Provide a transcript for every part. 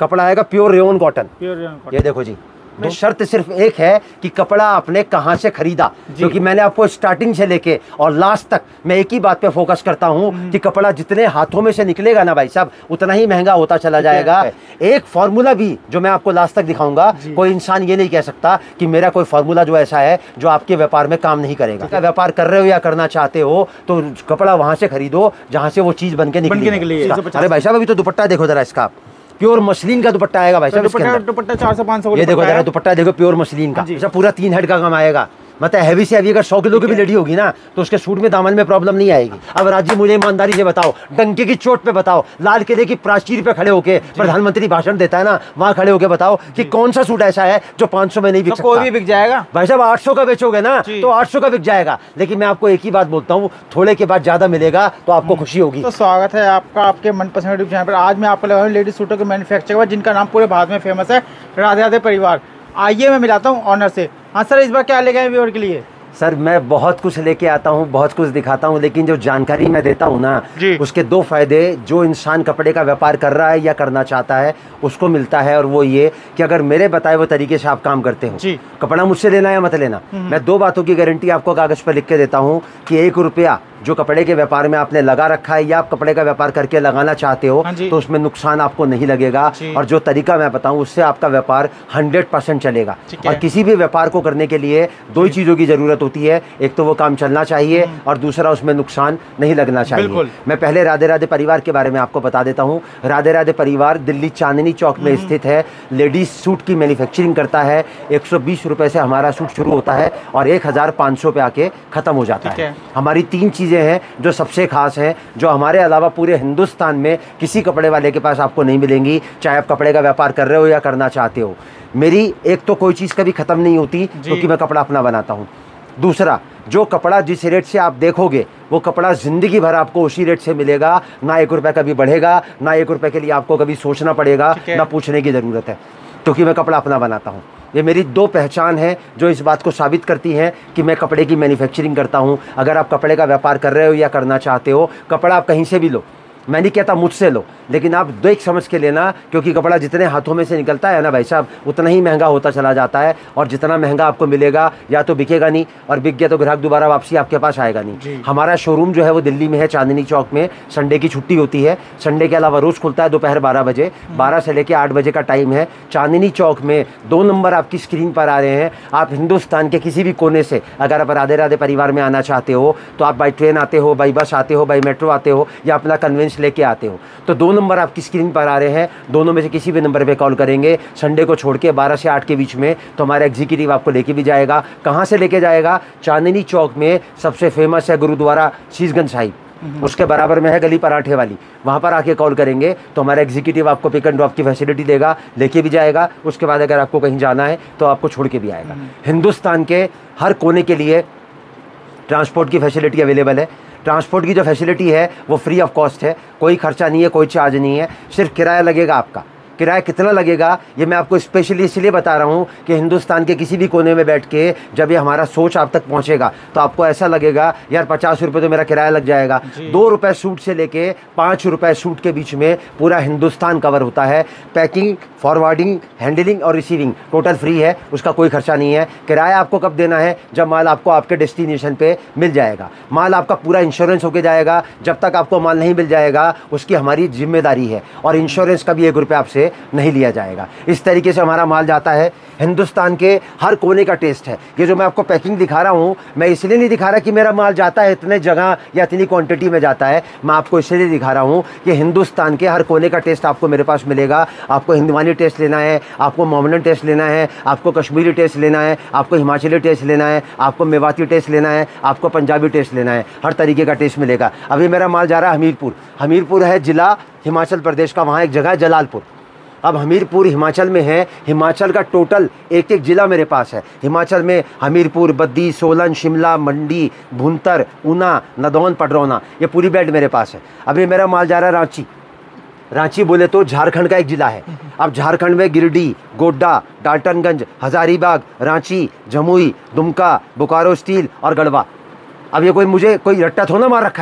कपड़ा आएगा pure rayon cotton. Pure rayon cotton. ये देखो जी, शर्त सिर्फ एक है कि कपड़ा आपने कहां से खरीदा, क्योंकि मैंने आपको स्टार्टिंग से लेके और लास्ट तक मैं एक ही बात पे फोकस करता हूं कि कपड़ा जितने हाथों में से निकलेगा ना भाई साहब, उतना ही महंगा होता चला जाएगा। एक फॉर्मूला भी जो मैं आपको लास्ट तक दिखाऊंगा, कोई इंसान ये नहीं कह सकता कि मेरा कोई फॉर्मूला जो ऐसा है जो आपके व्यापार में काम नहीं करेगा। व्यापार कर रहे हो या करना चाहते हो तो कपड़ा वहां से खरीदो जहां से वो चीज बनके निकली। अरे भाई साहब, अभी तो दुपट्टा देखो जरा इसका, प्योर मसलिन का दुपट्टा आएगा भाई साहब। दुपट्टा 400-500। ये देखो जरा दुपट्टा देखो, प्योर मसलिन का, पूरा 3 हेड का काम आएगा। मतलब हैवी से हैवी अगर 100 किलो की भी लेडी होगी ना तो उसके सूट में दामन में प्रॉब्लम नहीं आएगी। अब राजी मुझे ईमानदारी से बताओ, डंके की चोट पे बताओ, लाल किले की प्राचीर पे खड़े होके प्रधानमंत्री भाषण देता है ना, वहां खड़े होके बताओ कि कौन सा सूट ऐसा है जो 500 में नहीं बिक सकता। कोई भी बिक जाएगा भाई साहब। 800 का बेचोगे ना तो 800 का बिक जाएगा। लेकिन मैं आपको एक ही बात बोलता हूँ, थोड़े के बाद ज्यादा मिलेगा तो आपको खुशी होगी। तो स्वागत है आपका आपके मनपसंद यूट्यूब चैनल पर। आज मैं आपको लगा लेडीज सूटों के मैन्युफैक्चरर जिनका नाम पूरे भारत में फेमस है, राधे राधे परिवार। आइए मैं मिलाता हूँ ऑनर से। हाँ सर, इस बार क्या ले गए व्यूअर के लिए? सर मैं बहुत कुछ लेके आता हूँ, बहुत कुछ दिखाता हूँ, लेकिन जो जानकारी मैं देता हूँ ना उसके 2 फायदे जो इंसान कपड़े का व्यापार कर रहा है या करना चाहता है उसको मिलता है। और वो ये कि अगर मेरे बताए वो तरीके से आप काम करते हो, कपड़ा मुझसे लेना या मत लेना, मैं 2 बातों की गारंटी आपको कागज पर लिख के देता हूँ कि 1 रुपया जो कपड़े के व्यापार में आपने लगा रखा है या आप कपड़े का व्यापार करके लगाना चाहते हो तो उसमें नुकसान आपको नहीं लगेगा। और जो तरीका मैं बताऊं उससे आपका व्यापार 100% चलेगा। और किसी भी व्यापार को करने के लिए 2 ही चीज़ों की ज़रूरत होती है, एक तो वो काम चलना चाहिए और दूसरा उसमें नुकसान नहीं लगना चाहिए। मैं पहले राधे राधे परिवार के बारे में आपको बता देता हूँ। राधे राधे परिवार दिल्ली चांदनी चौक में स्थित है। लेडीज सूट की मैन्युफैक्चरिंग करता है। 120 रुपये से हमारा सूट शुरू होता है और 1500 पे आके ख़त्म हो जाता है। हमारी 3 चीज़ें हैं जो सबसे खास हैं, जो हमारे अलावा पूरे हिंदुस्तान में किसी कपड़े वाले के पास आपको नहीं मिलेंगी, चाहे आप कपड़े का व्यापार कर रहे हो या करना चाहते हो। मेरी एक तो कोई चीज़ कभी ख़त्म नहीं होती क्योंकि मैं कपड़ा अपना बनाता हूँ। दूसरा, जो कपड़ा जिस रेट से आप देखोगे वो कपड़ा ज़िंदगी भर आपको उसी रेट से मिलेगा। ना 1 रुपये कभी बढ़ेगा, ना 1 रुपये के लिए आपको कभी सोचना पड़ेगा, ना पूछने की ज़रूरत है, क्योंकि मैं कपड़ा अपना बनाता हूँ। ये मेरी 2 पहचान है जो इस बात को साबित करती हैं कि मैं कपड़े की मैन्युफैक्चरिंग करता हूँ। अगर आप कपड़े का व्यापार कर रहे हो या करना चाहते हो, कपड़ा आप कहीं से भी लो, मैं नहीं कहता मुझसे लो, लेकिन आप देख समझ के लेना, क्योंकि कपड़ा जितने हाथों में से निकलता है ना भाई साहब, उतना ही महंगा होता चला जाता है। और जितना महंगा आपको मिलेगा या तो बिकेगा नहीं, और बिक गया तो ग्राहक दोबारा वापसी आपके पास आएगा नहीं। हमारा शोरूम जो है वो दिल्ली में है, चांदनी चौक में। संडे की छुट्टी होती है, संडे के अलावा रोज़ खुलता है दोपहर 12 बजे, 12 से लेकर 8 बजे का टाइम है। चांदनी चौक में 2 नंबर आपकी स्क्रीन पर आ रहे हैं। आप हिंदुस्तान के किसी भी कोने से अगर आप राधे राधे परिवार में आना चाहते हो तो आप बाई ट्रेन आते हो, बाई बस आते हो, बाई मेट्रो आते हो या अपना कन्वेंस लेके आते हो, तो 2 नंबर आपकी स्क्रीन पर आ रहे हैं। दोनों में से किसी भी नंबर पे कॉल करेंगे संडे को छोड़ के 12 से 8 के बीच में, तो हमारा एग्जीक्यूटिव आपको लेके भी जाएगा। कहाँ से लेके जाएगा? चांदनी चौक में सबसे फेमस है गुरुद्वारा शीशगंज साहिब, उसके बराबर में है गली पराठे वाली, वहाँ पर आके कॉल करेंगे तो हमारा एग्जीक्यूटिव आपको पिक एंड ड्रॉप की फैसिलिटी देगा, लेके भी जाएगा। उसके बाद अगर आपको कहीं जाना है तो आपको छोड़ के भी आएगा। हिंदुस्तान के हर कोने के लिए ट्रांसपोर्ट की फैसिलिटी अवेलेबल है। ट्रांसपोर्ट की जो फैसिलिटी है वो फ्री ऑफ कॉस्ट है, कोई खर्चा नहीं है, कोई चार्ज नहीं है, सिर्फ किराया लगेगा आपका। किराया कितना लगेगा ये मैं आपको स्पेशली इसलिए बता रहा हूँ कि हिंदुस्तान के किसी भी कोने में बैठ के जब ये हमारा सोच आप तक पहुँचेगा तो आपको ऐसा लगेगा यार 50 रुपये तो मेरा किराया लग जाएगा। 2 रुपये सूट से लेके 5 रुपये सूट के बीच में पूरा हिंदुस्तान कवर होता है। पैकिंग, फॉरवर्डिंग, हैंडलिंग और रिसीविंग टोटल फ्री है, उसका कोई खर्चा नहीं है। किराया आपको कब देना है? जब माल आपको आपके डेस्टिनेशन पे मिल जाएगा। माल आपका पूरा इंश्योरेंस होके जाएगा। जब तक आपको माल नहीं मिल जाएगा उसकी हमारी जिम्मेदारी है, और इंश्योरेंस का भी 1 रुपये आपसे नहीं लिया जाएगा। इस तरीके से हमारा माल जाता है। हिंदुस्तान के हर कोने का टेस्ट है। ये जो मैं आपको पैकिंग दिखा रहा हूँ, मैं इसलिए नहीं दिखा रहा कि मेरा माल जाता है इतने जगह या इतनी क्वांटिटी में जाता है, मैं आपको इसलिए दिखा रहा हूँ कि हिंदुस्तान के हर कोने का टेस्ट आपको मेरे पास मिलेगा। आपको हिंदवानी टेस्ट लेना है, आपको मोमडन टेस्ट लेना है, आपको कश्मीरी टेस्ट लेना है, आपको हिमाचली टेस्ट लेना है, आपको मेवाती टेस्ट लेना है, आपको पंजाबी टेस्ट लेना है, हर तरीके का टेस्ट मिलेगा। अभी मेरा माल जा रहा है हमीरपुर। हमीरपुर है जिला हिमाचल प्रदेश का, वहाँ एक जगह है जलालपुर। अब हमीरपुर हिमाचल में है। हिमाचल का टोटल एक ज़िला मेरे पास है। हिमाचल में हमीरपुर, बद्दी, सोलन, शिमला, मंडी, भुंतर, ऊना, नदौन, पडरौना, ये पूरी बेल्ट मेरे पास है। अभी मेरा माल जा रहा है रांची। रांची बोले तो झारखंड का एक ज़िला है। अब झारखंड में गिरिडीह, गोड्डा, डाल्टनगंज, हजारीबाग, रांची, जमुई, दुमका, बोकारो स्टील और गढ़वा। अब ये कोई मुझे कोई रट्टा थोड़ा मार रखा है मैंने,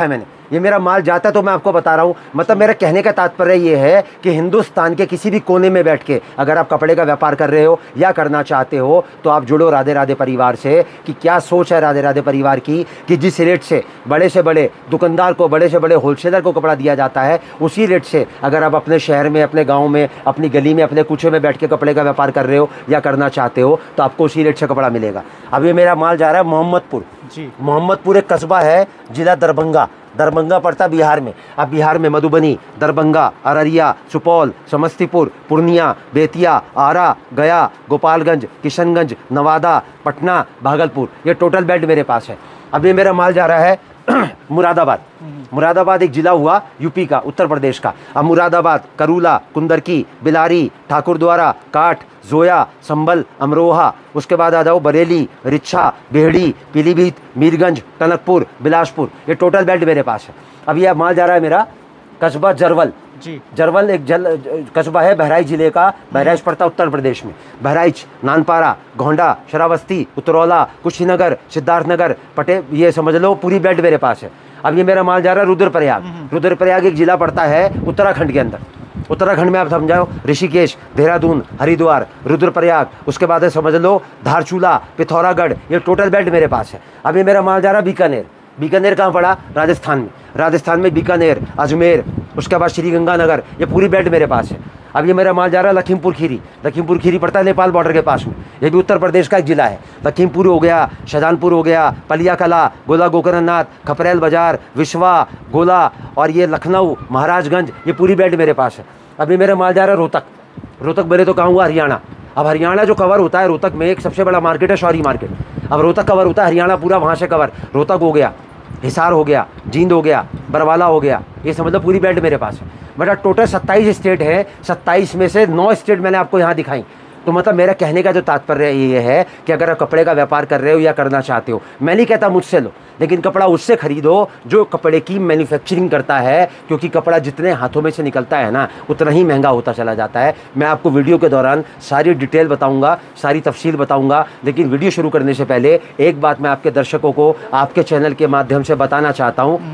ये मेरा माल जाता है तो मैं आपको बता रहा हूँ। मतलब मेरा कहने का तात्पर्य ये है कि हिंदुस्तान के किसी भी कोने में बैठ के अगर आप कपड़े का व्यापार कर रहे हो या करना चाहते हो तो आप जुड़ो राधे राधे परिवार से। कि क्या सोच है राधे राधे परिवार की कि जिस रेट से बड़े दुकानदार को, बड़े से बड़े होलसेलर को कपड़ा दिया जाता है, उसी रेट से अगर आप अपने शहर में, अपने गाँव में, अपनी गली में, अपने कुचे में बैठ के कपड़े का व्यापार कर रहे हो या करना चाहते हो तो आपको उसी रेट से कपड़ा मिलेगा। अब ये मेरा माल जा रहा है मोहम्मदपुर जी। मोहम्मदपुर एक कस्बा है, जिला दरभंगा। दरभंगा पड़ता बिहार में। अब बिहार में मधुबनी, दरभंगा, अररिया, सुपौल, समस्तीपुर, पूर्णिया, बेतिया, आरा, गया, गोपालगंज, किशनगंज, नवादा, पटना, भागलपुर, ये टोटल बेल्ट मेरे पास है। अब ये मेरा माल जा रहा है मुरादाबाद। मुरादाबाद एक जिला हुआ यूपी का, उत्तर प्रदेश का। अब मुरादाबाद, करूला, कुंदरकी, बिलारी, ठाकुरद्वारा, काठ, जोया, संभल, अमरोहा, उसके बाद आ जाओ बरेली, रिच्छा, बेहड़ी, पीलीभीत, मीरगंज, टनकपुर, बिलासपुर, ये टोटल बेल्ट मेरे पास है। अब यह माल जा रहा है मेरा कस्बा जरवल जी। जरवल एक कस्बा है बहराइच जिले का। बहराइच पड़ता उत्तर प्रदेश में। बहराइच, नानपारा, गोंडा, श्रावस्ती, उतरौला, कुशीनगर, सिद्धार्थनगर, पटेल, ये समझ लो पूरी बेल्ट मेरे पास है। अब ये मेरा माल जा रहा है रुद्रप्रयाग। रुद्रप्रयाग एक जिला पड़ता है उत्तराखंड के अंदर। उत्तराखंड में आप समझाओ ऋषिकेश, देहरादून, हरिद्वार, रुद्रप्रयाग, उसके बाद है समझ लो धारचूला, पिथौरागढ़, ये टोटल बेल्ट मेरे पास है। अब ये मेरा माल जा रहा है बीकानेर। बीकानेर कहाँ पड़ा? राजस्थान में। राजस्थान में बीकानेर, अजमेर, उसके बाद श्रीगंगानगर, ये पूरी बेल्ट मेरे पास है। अब ये मेरा माल जा रहा है लखीमपुर खीरी। लखीमपुर खीरी पड़ता है नेपाल बॉर्डर के पास में, ये भी उत्तर प्रदेश का एक जिला है। लखीमपुर हो गया, शाहजहानपुर हो गया, पलिया कला, गोला गोकर्णनाथ, खपरेल बाजार, विश्वा, गोला, और ये लखनऊ, महाराजगंज, ये पूरी बेल्ट मेरे पास है। अभी मेरा माल जा रहा है रोहतक। रोहतक मेरे तो कहाँ हुआ हरियाणा। अब हरियाणा जो कवर होता है, रोहतक में एक सबसे बड़ा मार्केट है शौरी मार्केट। अब रोहतक कवर होता है, हरियाणा पूरा वहाँ से कवर। रोहतक हो गया, हिसार हो गया, जींद हो गया, बरवाला हो गया, ये समझ लो पूरी बेल्ट मेरे पास है। बेटा टोटल 27 स्टेट है, 27 में से 9 स्टेट मैंने आपको यहाँ दिखाई। तो मतलब मेरा कहने का जो तात्पर्य ये है कि अगर आप कपड़े का व्यापार कर रहे हो या करना चाहते हो, मैं नहीं कहता मुझसे लो, लेकिन कपड़ा उससे खरीदो जो कपड़े की मैन्युफैक्चरिंग करता है, क्योंकि कपड़ा जितने हाथों में से निकलता है ना उतना ही महंगा होता चला जाता है। मैं आपको वीडियो के दौरान सारी डिटेल बताऊंगा, सारी तफसील बताऊंगा, लेकिन वीडियो शुरू करने से पहले एक बात मैं आपके दर्शकों को आपके चैनल के माध्यम से बताना चाहता हूँ।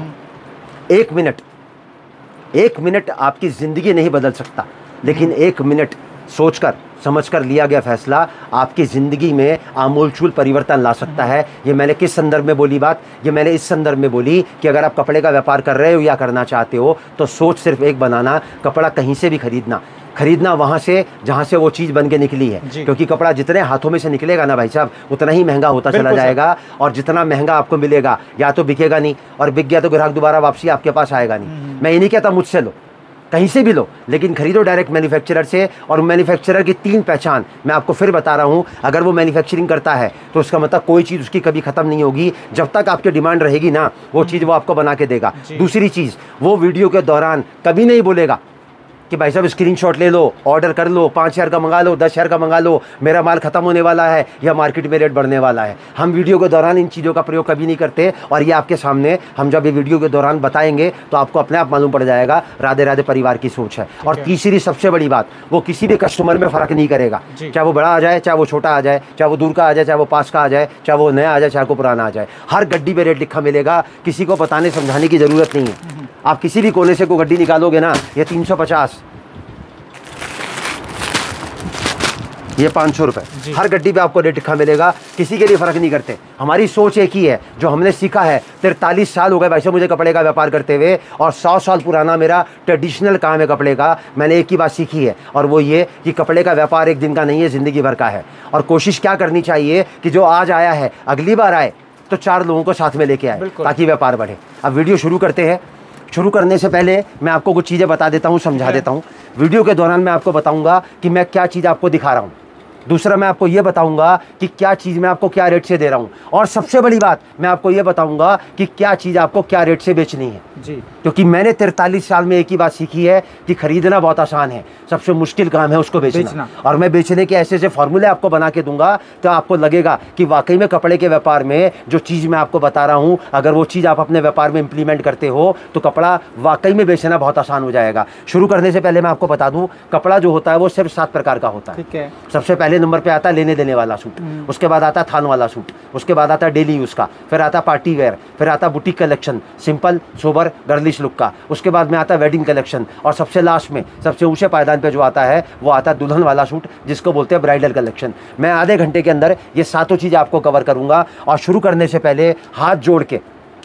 1 मिनट आपकी ज़िंदगी नहीं बदल सकता, लेकिन 1 मिनट सोचकर समझकर लिया गया फैसला आपकी ज़िंदगी में आमूलचूल परिवर्तन ला सकता है। ये मैंने किस संदर्भ में बोली बात? ये मैंने इस संदर्भ में बोली कि अगर आप कपड़े का व्यापार कर रहे हो या करना चाहते हो तो सोच सिर्फ एक बनाना, कपड़ा कहीं से भी खरीदना वहाँ से जहाँ से वो चीज़ बन के निकली है, क्योंकि कपड़ा जितने हाथों में से निकलेगा ना भाई साहब उतना ही महंगा होता चला जाएगा, और जितना महंगा आपको मिलेगा या तो बिकेगा नहीं, और बिक गया तो ग्राहक दोबारा वापसी आपके पास आएगा नहीं। मैं ये नहीं कहता मुझसे लो, कहीं से भी लो, लेकिन खरीदो डायरेक्ट मैन्युफैक्चरर से। और मैन्युफैक्चरर की 3 पहचान मैं आपको फिर बता रहा हूँ। अगर वो मैन्युफैक्चरिंग करता है तो उसका मतलब कोई चीज़ उसकी कभी ख़त्म नहीं होगी, जब तक आपकी डिमांड रहेगी ना वो चीज़ वो आपको बना के देगा। दूसरी चीज़, वो वीडियो के दौरान कभी नहीं बोलेगा कि भाई साहब स्क्रीनशॉट ले लो, ऑर्डर कर लो, 5000 का मंगा लो, 10,000 का मंगा लो, मेरा माल खत्म होने वाला है या मार्केट में रेट बढ़ने वाला है। हम वीडियो के दौरान इन चीज़ों का प्रयोग कभी नहीं करते, और ये आपके सामने हम जब ये वीडियो के दौरान बताएंगे तो आपको अपने आप मालूम पड़ जाएगा राधे राधे परिवार की सोच है। और तीसरी सबसे बड़ी बात, वो किसी भी कस्टमर में फ़र्क नहीं करेगा, चाहे वो बड़ा आ जाए, चाहे वो छोटा आ जाए, चाहे वो दूर का आ जाए, चाहे वो पास का आ जाए, चाहे वो नया आ जाए, चाहे वो पुराना आ जाए। हर गड्डी पे रेट लिखा मिलेगा, किसी को बताने समझाने की ज़रूरत नहीं है। आप किसी भी कोने से कोई गड्डी निकालोगे ना, ये 350, ये 500 रुपये, हर गड्डी पे आपको रेट लिखा मिलेगा, किसी के लिए फ़र्क नहीं करते। हमारी सोच एक ही है, जो हमने सीखा है। 43 साल हो गए भाई साहब मुझे कपड़े का व्यापार करते हुए, और 100 साल पुराना मेरा ट्रेडिशनल काम है कपड़े का। मैंने एक ही बात सीखी है, और वो ये कि कपड़े का व्यापार एक दिन का नहीं है, ज़िंदगी भर का है। और कोशिश क्या करनी चाहिए कि जो आज आया है अगली बार आए तो 4 लोगों को साथ में लेके आए, ताकि व्यापार बढ़े। अब वीडियो शुरू करते हैं। शुरू करने से पहले मैं आपको कुछ चीज़ें बता देता हूँ, समझा देता हूँ। वीडियो के दौरान मैं आपको बताऊँगा कि मैं क्या चीज़ आपको दिखा रहा हूँ। दूसरा, मैं आपको ये बताऊंगा कि क्या चीज़ मैं आपको क्या रेट से दे रहा हूँ, और सबसे बड़ी बात मैं आपको ये बताऊंगा कि क्या चीज़ आपको क्या रेट से बेचनी है जी। क्योंकि मैंने 43 साल में एक ही बात सीखी है कि खरीदना बहुत आसान है, सबसे मुश्किल काम है उसको बेचना। और मैं बेचने के ऐसे ऐसे फॉर्मूले आपको बना के दूंगा तो आपको लगेगा कि वाकई में कपड़े के व्यापार में जो चीज़ मैं आपको बता रहा हूँ, अगर वो चीज़ आप अपने व्यापार में इंप्लीमेंट करते हो तो कपड़ा वाकई में बेचना बहुत आसान हो जाएगा। शुरू करने से पहले मैं आपको बता दूँ, कपड़ा जो होता है वो सिर्फ 7 प्रकार का होता है। सबसे पहले पहले नंबर पे आता है लेने देने वाला सूट, उसके बाद आता है थान वाला सूट, उसके बाद आता है डेली यूज़ का, फिर आता पार्टी वेयर, फिर आता boutique collection simple sober girlish look का, उसके बाद में आता वेडिंग कलेक्शन, और सबसे लास्ट में सबसे ऊंचे पायदान पे जो आता है वो आता है दुल्हन वाला सूट, जिसको बोलते हैं ब्राइडल कलेक्शन। मैं आधे घंटे के अंदर ये सातों चीज़ें आपको कवर करूँगा। और शुरू करने से पहले हाथ जोड़ के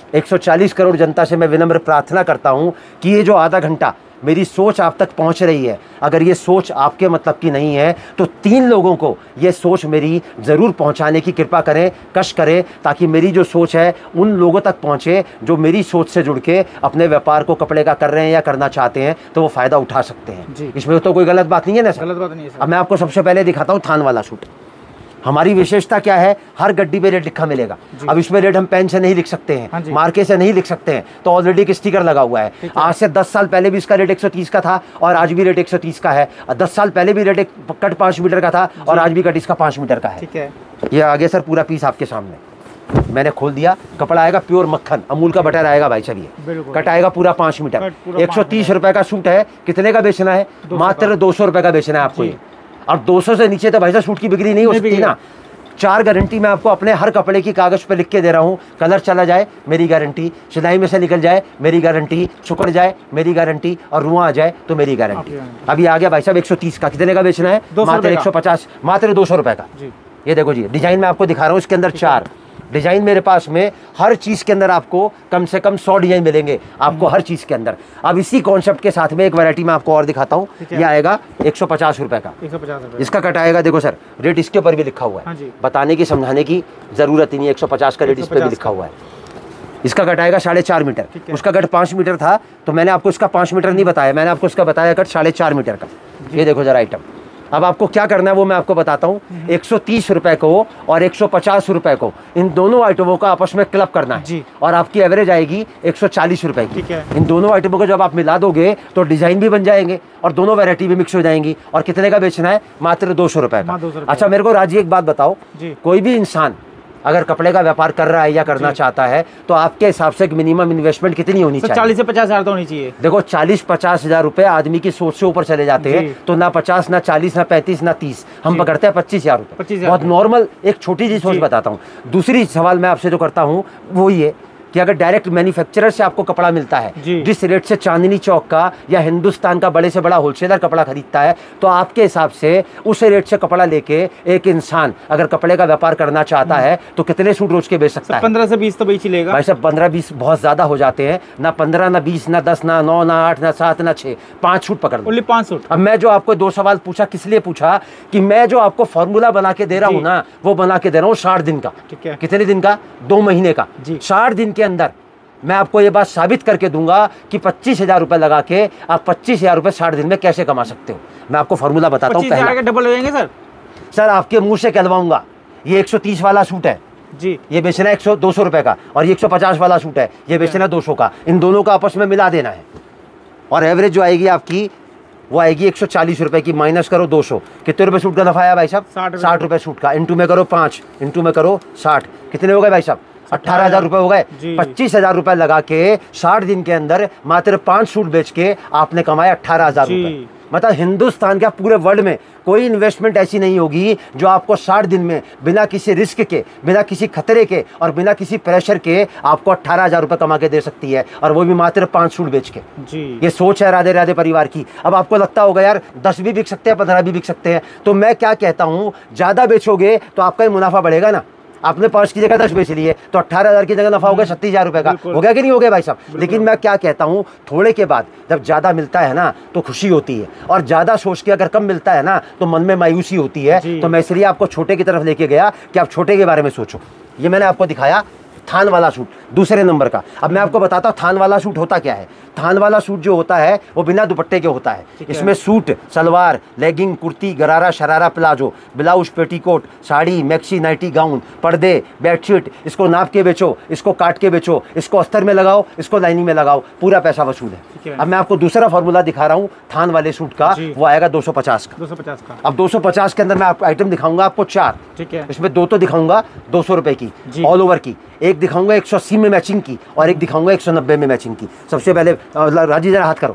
140 करोड़ जनता से मैं विनम्र प्रार्थना करता हूं कि ये जो आधा घंटा मेरी सोच आप तक पहुंच रही है, अगर ये सोच आपके मतलब की नहीं है तो 3 लोगों को ये सोच मेरी ज़रूर पहुंचाने की कृपा करें, कष्ट करें, ताकि मेरी जो सोच है उन लोगों तक पहुंचे जो मेरी सोच से जुड़ के अपने व्यापार को कपड़े का कर रहे हैं या करना चाहते हैं, तो वो फ़ायदा उठा सकते हैं। इसमें तो कोई गलत बात नहीं है ना सर? गलत बात नहीं है सर। अब मैं आपको सबसे पहले दिखाता हूँ थान वाला सूट। हमारी विशेषता क्या है, हर गड्डी पे रेट लिखा मिलेगा। अब इसमें रेट हम पेन से नहीं लिख सकते हैं, मार्के से नहीं लिख सकते हैं, तो ऑलरेडी एक स्टिकर लगा हुआ है। आज से 10 साल पहले भी इसका रेट 130 का था और आज भी रेट 130 का है। 10 साल पहले भी रेट एक कट 5 मीटर का था और आज भी कट इसका 5 मीटर का है। ठीक है, ये आगे सर पूरा पीस आपके सामने मैंने खोल दिया। कपड़ा आएगा प्योर मक्खन, अमूल का बटर आएगा भाई साहब। ये कट आएगा पूरा 5 मीटर। 130 रुपए का सूट है। कितने का बेचना है? मात्र 200 रुपए का बेचना है आपको ये। और 200 से नीचे तो भाई साहब सूट की बिक्री नहीं हो सकती ना। 4 गारंटी मैं आपको अपने हर कपड़े की कागज़ पे लिख के दे रहा हूँ। कलर चला जाए मेरी गारंटी, सिलाई में से निकल जाए मेरी गारंटी, सुकड़ जाए मेरी गारंटी, और रुआं आ जाए तो मेरी गारंटी। अभी आ गया भाई साहब 130 का। कितने का बेचना है? मात्र 150, मात्र 200 रुपए का। ये देखो जी, डिजाइन मैं आपको दिखा रहा हूँ। इसके अंदर 4 डिजाइन मेरे पास में, हर चीज़ के अंदर आपको कम से कम 100 डिजाइन मिलेंगे आपको हर चीज़ के अंदर। अब इसी कॉन्सेप्ट के साथ में एक वैरायटी मैं आपको और दिखाता हूँ। ये आएगा 150 रुपए का। 150 रुपए इसका कट आएगा, देखो सर रेट इसके ऊपर भी लिखा हुआ है, बताने की समझाने की जरूरत ही नहीं। 150 का रेट इस पर भी लिखा हुआ है। इसका कट आएगा 4.5 मीटर। उसका कट 5 मीटर था तो मैंने आपको इसका 5 मीटर नहीं बताया, मैंने आपको इसका बताया कट 4.5 मीटर का। ये देखो जरा आइटम। अब आपको क्या करना है वो मैं आपको बताता हूँ। 130 रुपए को और 150 रुपए को, इन दोनों आइटमों का आपस में क्लब करना है और आपकी एवरेज आएगी 140 रुपए की। इन दोनों आइटमों को जब आप मिला दोगे तो डिजाइन भी बन जाएंगे और दोनों वैरायटी भी मिक्स हो जाएंगी। और कितने का बेचना है? मात्र 200 रुपए का। अच्छा मेरे को राजी एक बात बताओ, कोई भी इंसान अगर कपड़े का व्यापार कर रहा है या करना चाहता है तो आपके हिसाब से मिनिमम इन्वेस्टमेंट कितनी होनी चाहिए? 40 से 50 हज़ार तो होनी चाहिए। देखो 40-50 हज़ार रुपए आदमी की सोच से ऊपर चले जाते हैं, तो ना 50, ना 40, ना 35, ना 30, हम पकड़ते हैं 25,000 रुपए। बहुत नॉर्मल एक छोटी सी सोच बताता हूँ। दूसरी सवाल मैं आपसे जो करता हूँ वो ये कि अगर डायरेक्ट मैन्युफैक्चरर से आपको कपड़ा मिलता है, जिस रेट से चांदनी चौक का या हिंदुस्तान का बड़े से बड़ा होलसेलर कपड़ा खरीदता है, तो आपके हिसाब से उस रेट से कपड़ा लेके एक इंसान अगर कपड़े का व्यापार करना चाहता है तो कितने सूट रोज के बेच सकता है? 15 से 20 तो बेच ही लेगा भाई साहब। 15-20 बहुत ज्यादा हो जाते हैं ना। 15 ना 20 ना 10 ना 9 ना 8 ना 7 ना 6, 5 सूट पकड़ लो। 5 सूट। अब मैं जो आपको 2 सवाल पूछा किस लिए पूछा कि मैं जो आपको फॉर्मूला बना के दे रहा हूँ ना, वो बना के दे रहा हूँ 60 दिन का। ठीक है। कितने दिन का? 2 महीने का। 60 दिन के अंदर मैं आपको ये बात साबित करके दूंगा कि 25,000 रुपए लगा के आप 25,000 रुपए 60 दिन में कैसे कमा सकते हो। मैं आपको फॉर्मूला बताता हूँ। 25,000 के डबल हो जाएंगे सर? सर आपके मुंह से कहलवाऊंगा। ये 130 वाला सूट है जी, ये बेचना है 200 रुपए का, और ये 150 वाला सूट है ये बेचना 200 का। इन दोनों का आपस में मिला देना है और एवरेज जो आएगी आपकी वो आएगी 140 रुपए की। माइनस करो 200, कितने रुपए सूट का नफा है भाई साहब? 60 रुपए सूट का। इंटू में करो 5, इंटू में करो 60, कितने हो गए भाई साहब? 18,000 रुपए हो गए। 25,000 रुपए लगा के 60 दिन के अंदर मात्र 5 सूट बेच के आपने कमाए 18,000 रुपए। मतलब हिंदुस्तान का पूरे वर्ल्ड में कोई इन्वेस्टमेंट ऐसी नहीं होगी जो आपको 60 दिन में बिना किसी रिस्क के, बिना किसी खतरे के और बिना किसी प्रेशर के आपको 18,000 रुपए कमा के दे सकती है, और वो भी मात्र 5 सूट बेच के। ये सोच है राधे राधे परिवार की। अब आपको लगता होगा यार 10 भी बिक सकते हैं, 15 भी बिक सकते हैं, तो मैं क्या कहता हूँ, ज्यादा बेचोगे तो आपका ही मुनाफा बढ़ेगा ना। आपने 5 की जगह 10 बेच लिए तो 18,000 की जगह नफा हो गया 36,000 रुपए का। हो गया कि नहीं हो गया भाई साहब? लेकिन मैं क्या कहता हूँ, थोड़े के बाद जब ज्यादा मिलता है ना तो खुशी होती है, और ज्यादा सोच के अगर कम मिलता है ना तो मन में मायूसी होती है। तो मैं इसलिए आपको छोटे की तरफ लेके गया कि आप छोटे के बारे में सोचो। ये मैंने आपको दिखाया थान वाला सूट दूसरे नंबर का। अब मैं आपको बताता हूँ थान वाला सूट होता क्या है। थान वाला सूट जो होता है वो बिना दुपट्टे के होता है। इसमें suit, salwar, legging, kurti, gharara, sharara, palazzo, blouse, petticoat, sari, maxi, nightie, gown, पर्दे, बेडशीट, इसको नाप के बेचो, इसको काट के बेचो, इसको अस्तर में लगाओ, इसको लाइनिंग में लगाओ, पूरा पैसा वसूल है। अब मैं आपको दूसरा फॉर्मूला दिखा रहा हूँ थान वाले सूट का, वो आएगा 250 का। 250 का। अब 250 के अंदर मैं आपको आइटम दिखाऊंगा आपको 4। ठीक है। इसमें 2 तो दिखाऊंगा 200 रुपए की ऑल ओवर की, एक दिखाऊंगा 180 में मैचिंग की, और एक दिखाऊंगा 190 में मैचिंग की। सबसे पहले राजी जरा हाथ करो,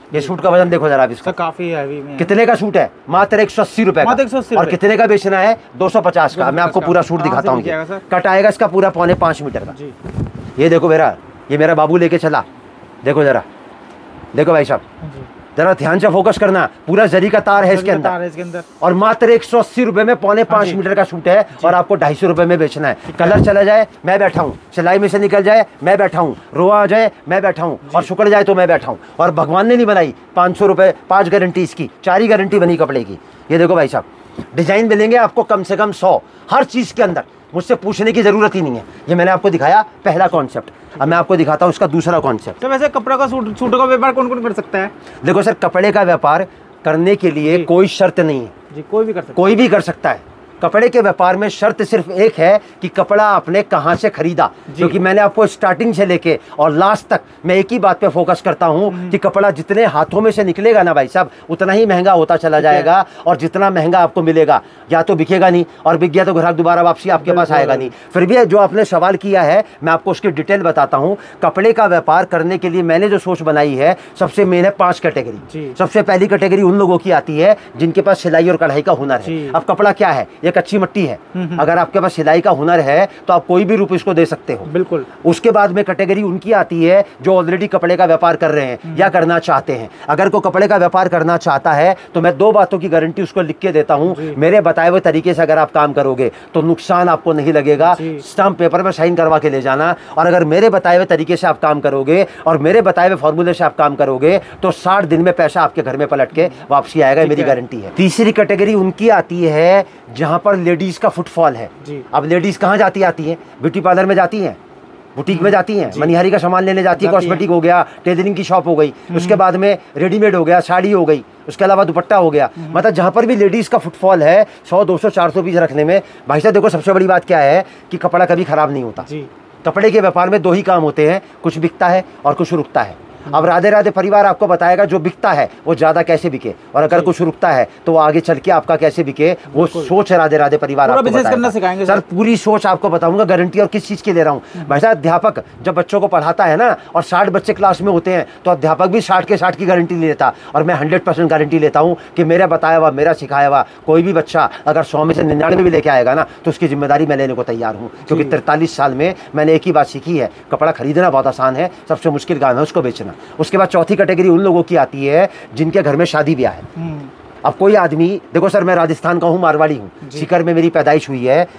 ये सूट का वजन देखो जरा आप इसका, काफी हैवी में। कितने का सूट है? मात्र 180 रुपए का। 180 और कितने का बेचना है? 250 का। मैं आपको पूरा सूट दिखाता हूँ। कट आएगा इसका पूरा 4.5 मीटर का। ये देखो मेरा, ये मेरा बाबू लेके चला, देखो जरा, देखो भाई साहब, जरा ध्यान से फोकस करना, पूरा जरी का तार है इसके अंदर, और मात्र 180 रुपए में 4.5 मीटर का सूट है, और आपको 250 रुपए में बेचना है। कलर चला जाए मैं बैठा हूँ, सिलाई में से निकल जाए मैं बैठा हूँ, रोआ आ जाए मैं बैठा हूँ, और शुक्र जाए तो मैं बैठा हूँ। और भगवान ने नहीं बनाई 500 रुपए, 5 गारंटी इसकी, 4 ही गारंटी बनी कपड़े की। ये देखो भाई साहब, डिजाइन मिलेंगे आपको कम से कम 100 हर चीज के अंदर, मुझसे पूछने की जरूरत ही नहीं है। ये मैंने आपको दिखाया पहला कॉन्सेप्ट, अब मैं आपको दिखाता हूँ इसका दूसरा कॉन्सेप्ट। तो वैसे कपड़ा का सूटों का व्यापार कौन कौन कर सकता है? देखो सर, कपड़े का व्यापार करने के लिए कोई शर्त नहीं है जी, कोई भी कर सकता है। कोई भी कर सकता है। कपड़े के व्यापार में शर्त सिर्फ एक है कि कपड़ा आपने कहां से खरीदा, क्योंकि मैंने आपको स्टार्टिंग से लेके और लास्ट तक मैं एक ही बात पे फोकस करता हूं कि कपड़ा जितने हाथों में से निकलेगा ना भाई साहब, उतना ही महंगा होता चला जाएगा, और जितना महंगा आपको मिलेगा या तो बिकेगा नहीं, और बिक गया तो ग्राहक दोबारा वापसी आपके पास आएगा नहीं। फिर भी जो आपने सवाल किया है मैं आपको उसकी डिटेल बताता हूँ। कपड़े का व्यापार करने के लिए मैंने जो सोच बनाई है, सबसे मेन है 5 कैटेगरी। सबसे पहली कैटेगरी उन लोगों की आती है जिनके पास सिलाई और कढ़ाई का हुनर है। अब कपड़ा क्या है? ये कच्ची मट्टी है, अगर आपके पास सिलाई का हुनर है तो आप कोई भी रूप इसको दे सकते हो। बिल्कुल। उसके बाद में कैटेगरी उनकी आती है जो ऑलरेडी कपड़े का व्यापार कर रहे हैं या करना चाहते हैं। अगर कोई कपड़े का व्यापार करना चाहता है तो मैं 2 बातों की गारंटी उसको लिख के देता हूं। मेरे बताए हुए तरीके से अगर आप काम करोगे तो नुकसान आपको नहीं लगेगा, स्टाम्प पेपर पर साइन करवा के ले जाना। और अगर मेरे बताए हुए तरीके से आप काम करोगे और मेरे बताए हुए फॉर्मूले से आप काम करोगे तो 60 दिन में पैसा आपके घर में पलट के वापसी आएगा, मेरी गारंटी है। तीसरी कैटेगरी उनकी आती है जहां पर लेडीज का फुटफॉल है। अब लेडीज कहाँ जाती आती हैं? ब्यूटी पार्लर में जाती हैं, बुटीक में जाती हैं, मनिहारी का सामान लेने जाती है, कॉस्मेटिक हो गया, टेलरिंग की शॉप हो गई, उसके बाद में रेडीमेड हो गया, साड़ी हो गई, उसके अलावा दुपट्टा हो गया। मतलब जहाँ पर भी लेडीज़ का फुटफॉल है 100, 200, 400 पीस रखने में, भाई साहब देखो सबसे बड़ी बात क्या है कि कपड़ा कभी खराब नहीं होता। कपड़े के व्यापार में 2 ही काम होते हैं, कुछ बिकता है और कुछ रुकता है। अब राधे राधे परिवार आपको बताएगा जो बिकता है वो ज्यादा कैसे बिके, और अगर कुछ रुकता है तो वो आगे चल के आपका कैसे बिके, वो सोच राधे राधे परिवार आपको बिजनेस करना सिखाएंगे सर। पूरी सोच आपको बताऊंगा, गारंटी। और किस चीज की ले रहा हूँ भाई साहब, अध्यापक जब बच्चों को पढ़ाता है ना और 60 बच्चे क्लास में होते हैं तो अध्यापक भी 60 के 60 की गारंटी ले लेता, और मैं 100% गारंटी लेता हूँ कि मेरा बताया हुआ, मेरा सिखाया हुआ कोई भी बच्चा अगर 100 में से 99 भी लेके आएगा ना तो उसकी जिम्मेदारी मैं लेने को तैयार हूँ। क्योंकि 43 साल में मैंने एक ही बात सीखी है, कपड़ा खरीदना बहुत आसान है, सबसे मुश्किल काम है उसको बेचना। उसके बाद चौथी कैटेगरी उन लोगों की आती है जिनके घर में शादी ब्याह है। अब कोई आदमी, देखो सर मैं राजस्थान का हूँ, मारवाड़ी हूँ, सीकर में मेरी पैदाइश हुई है।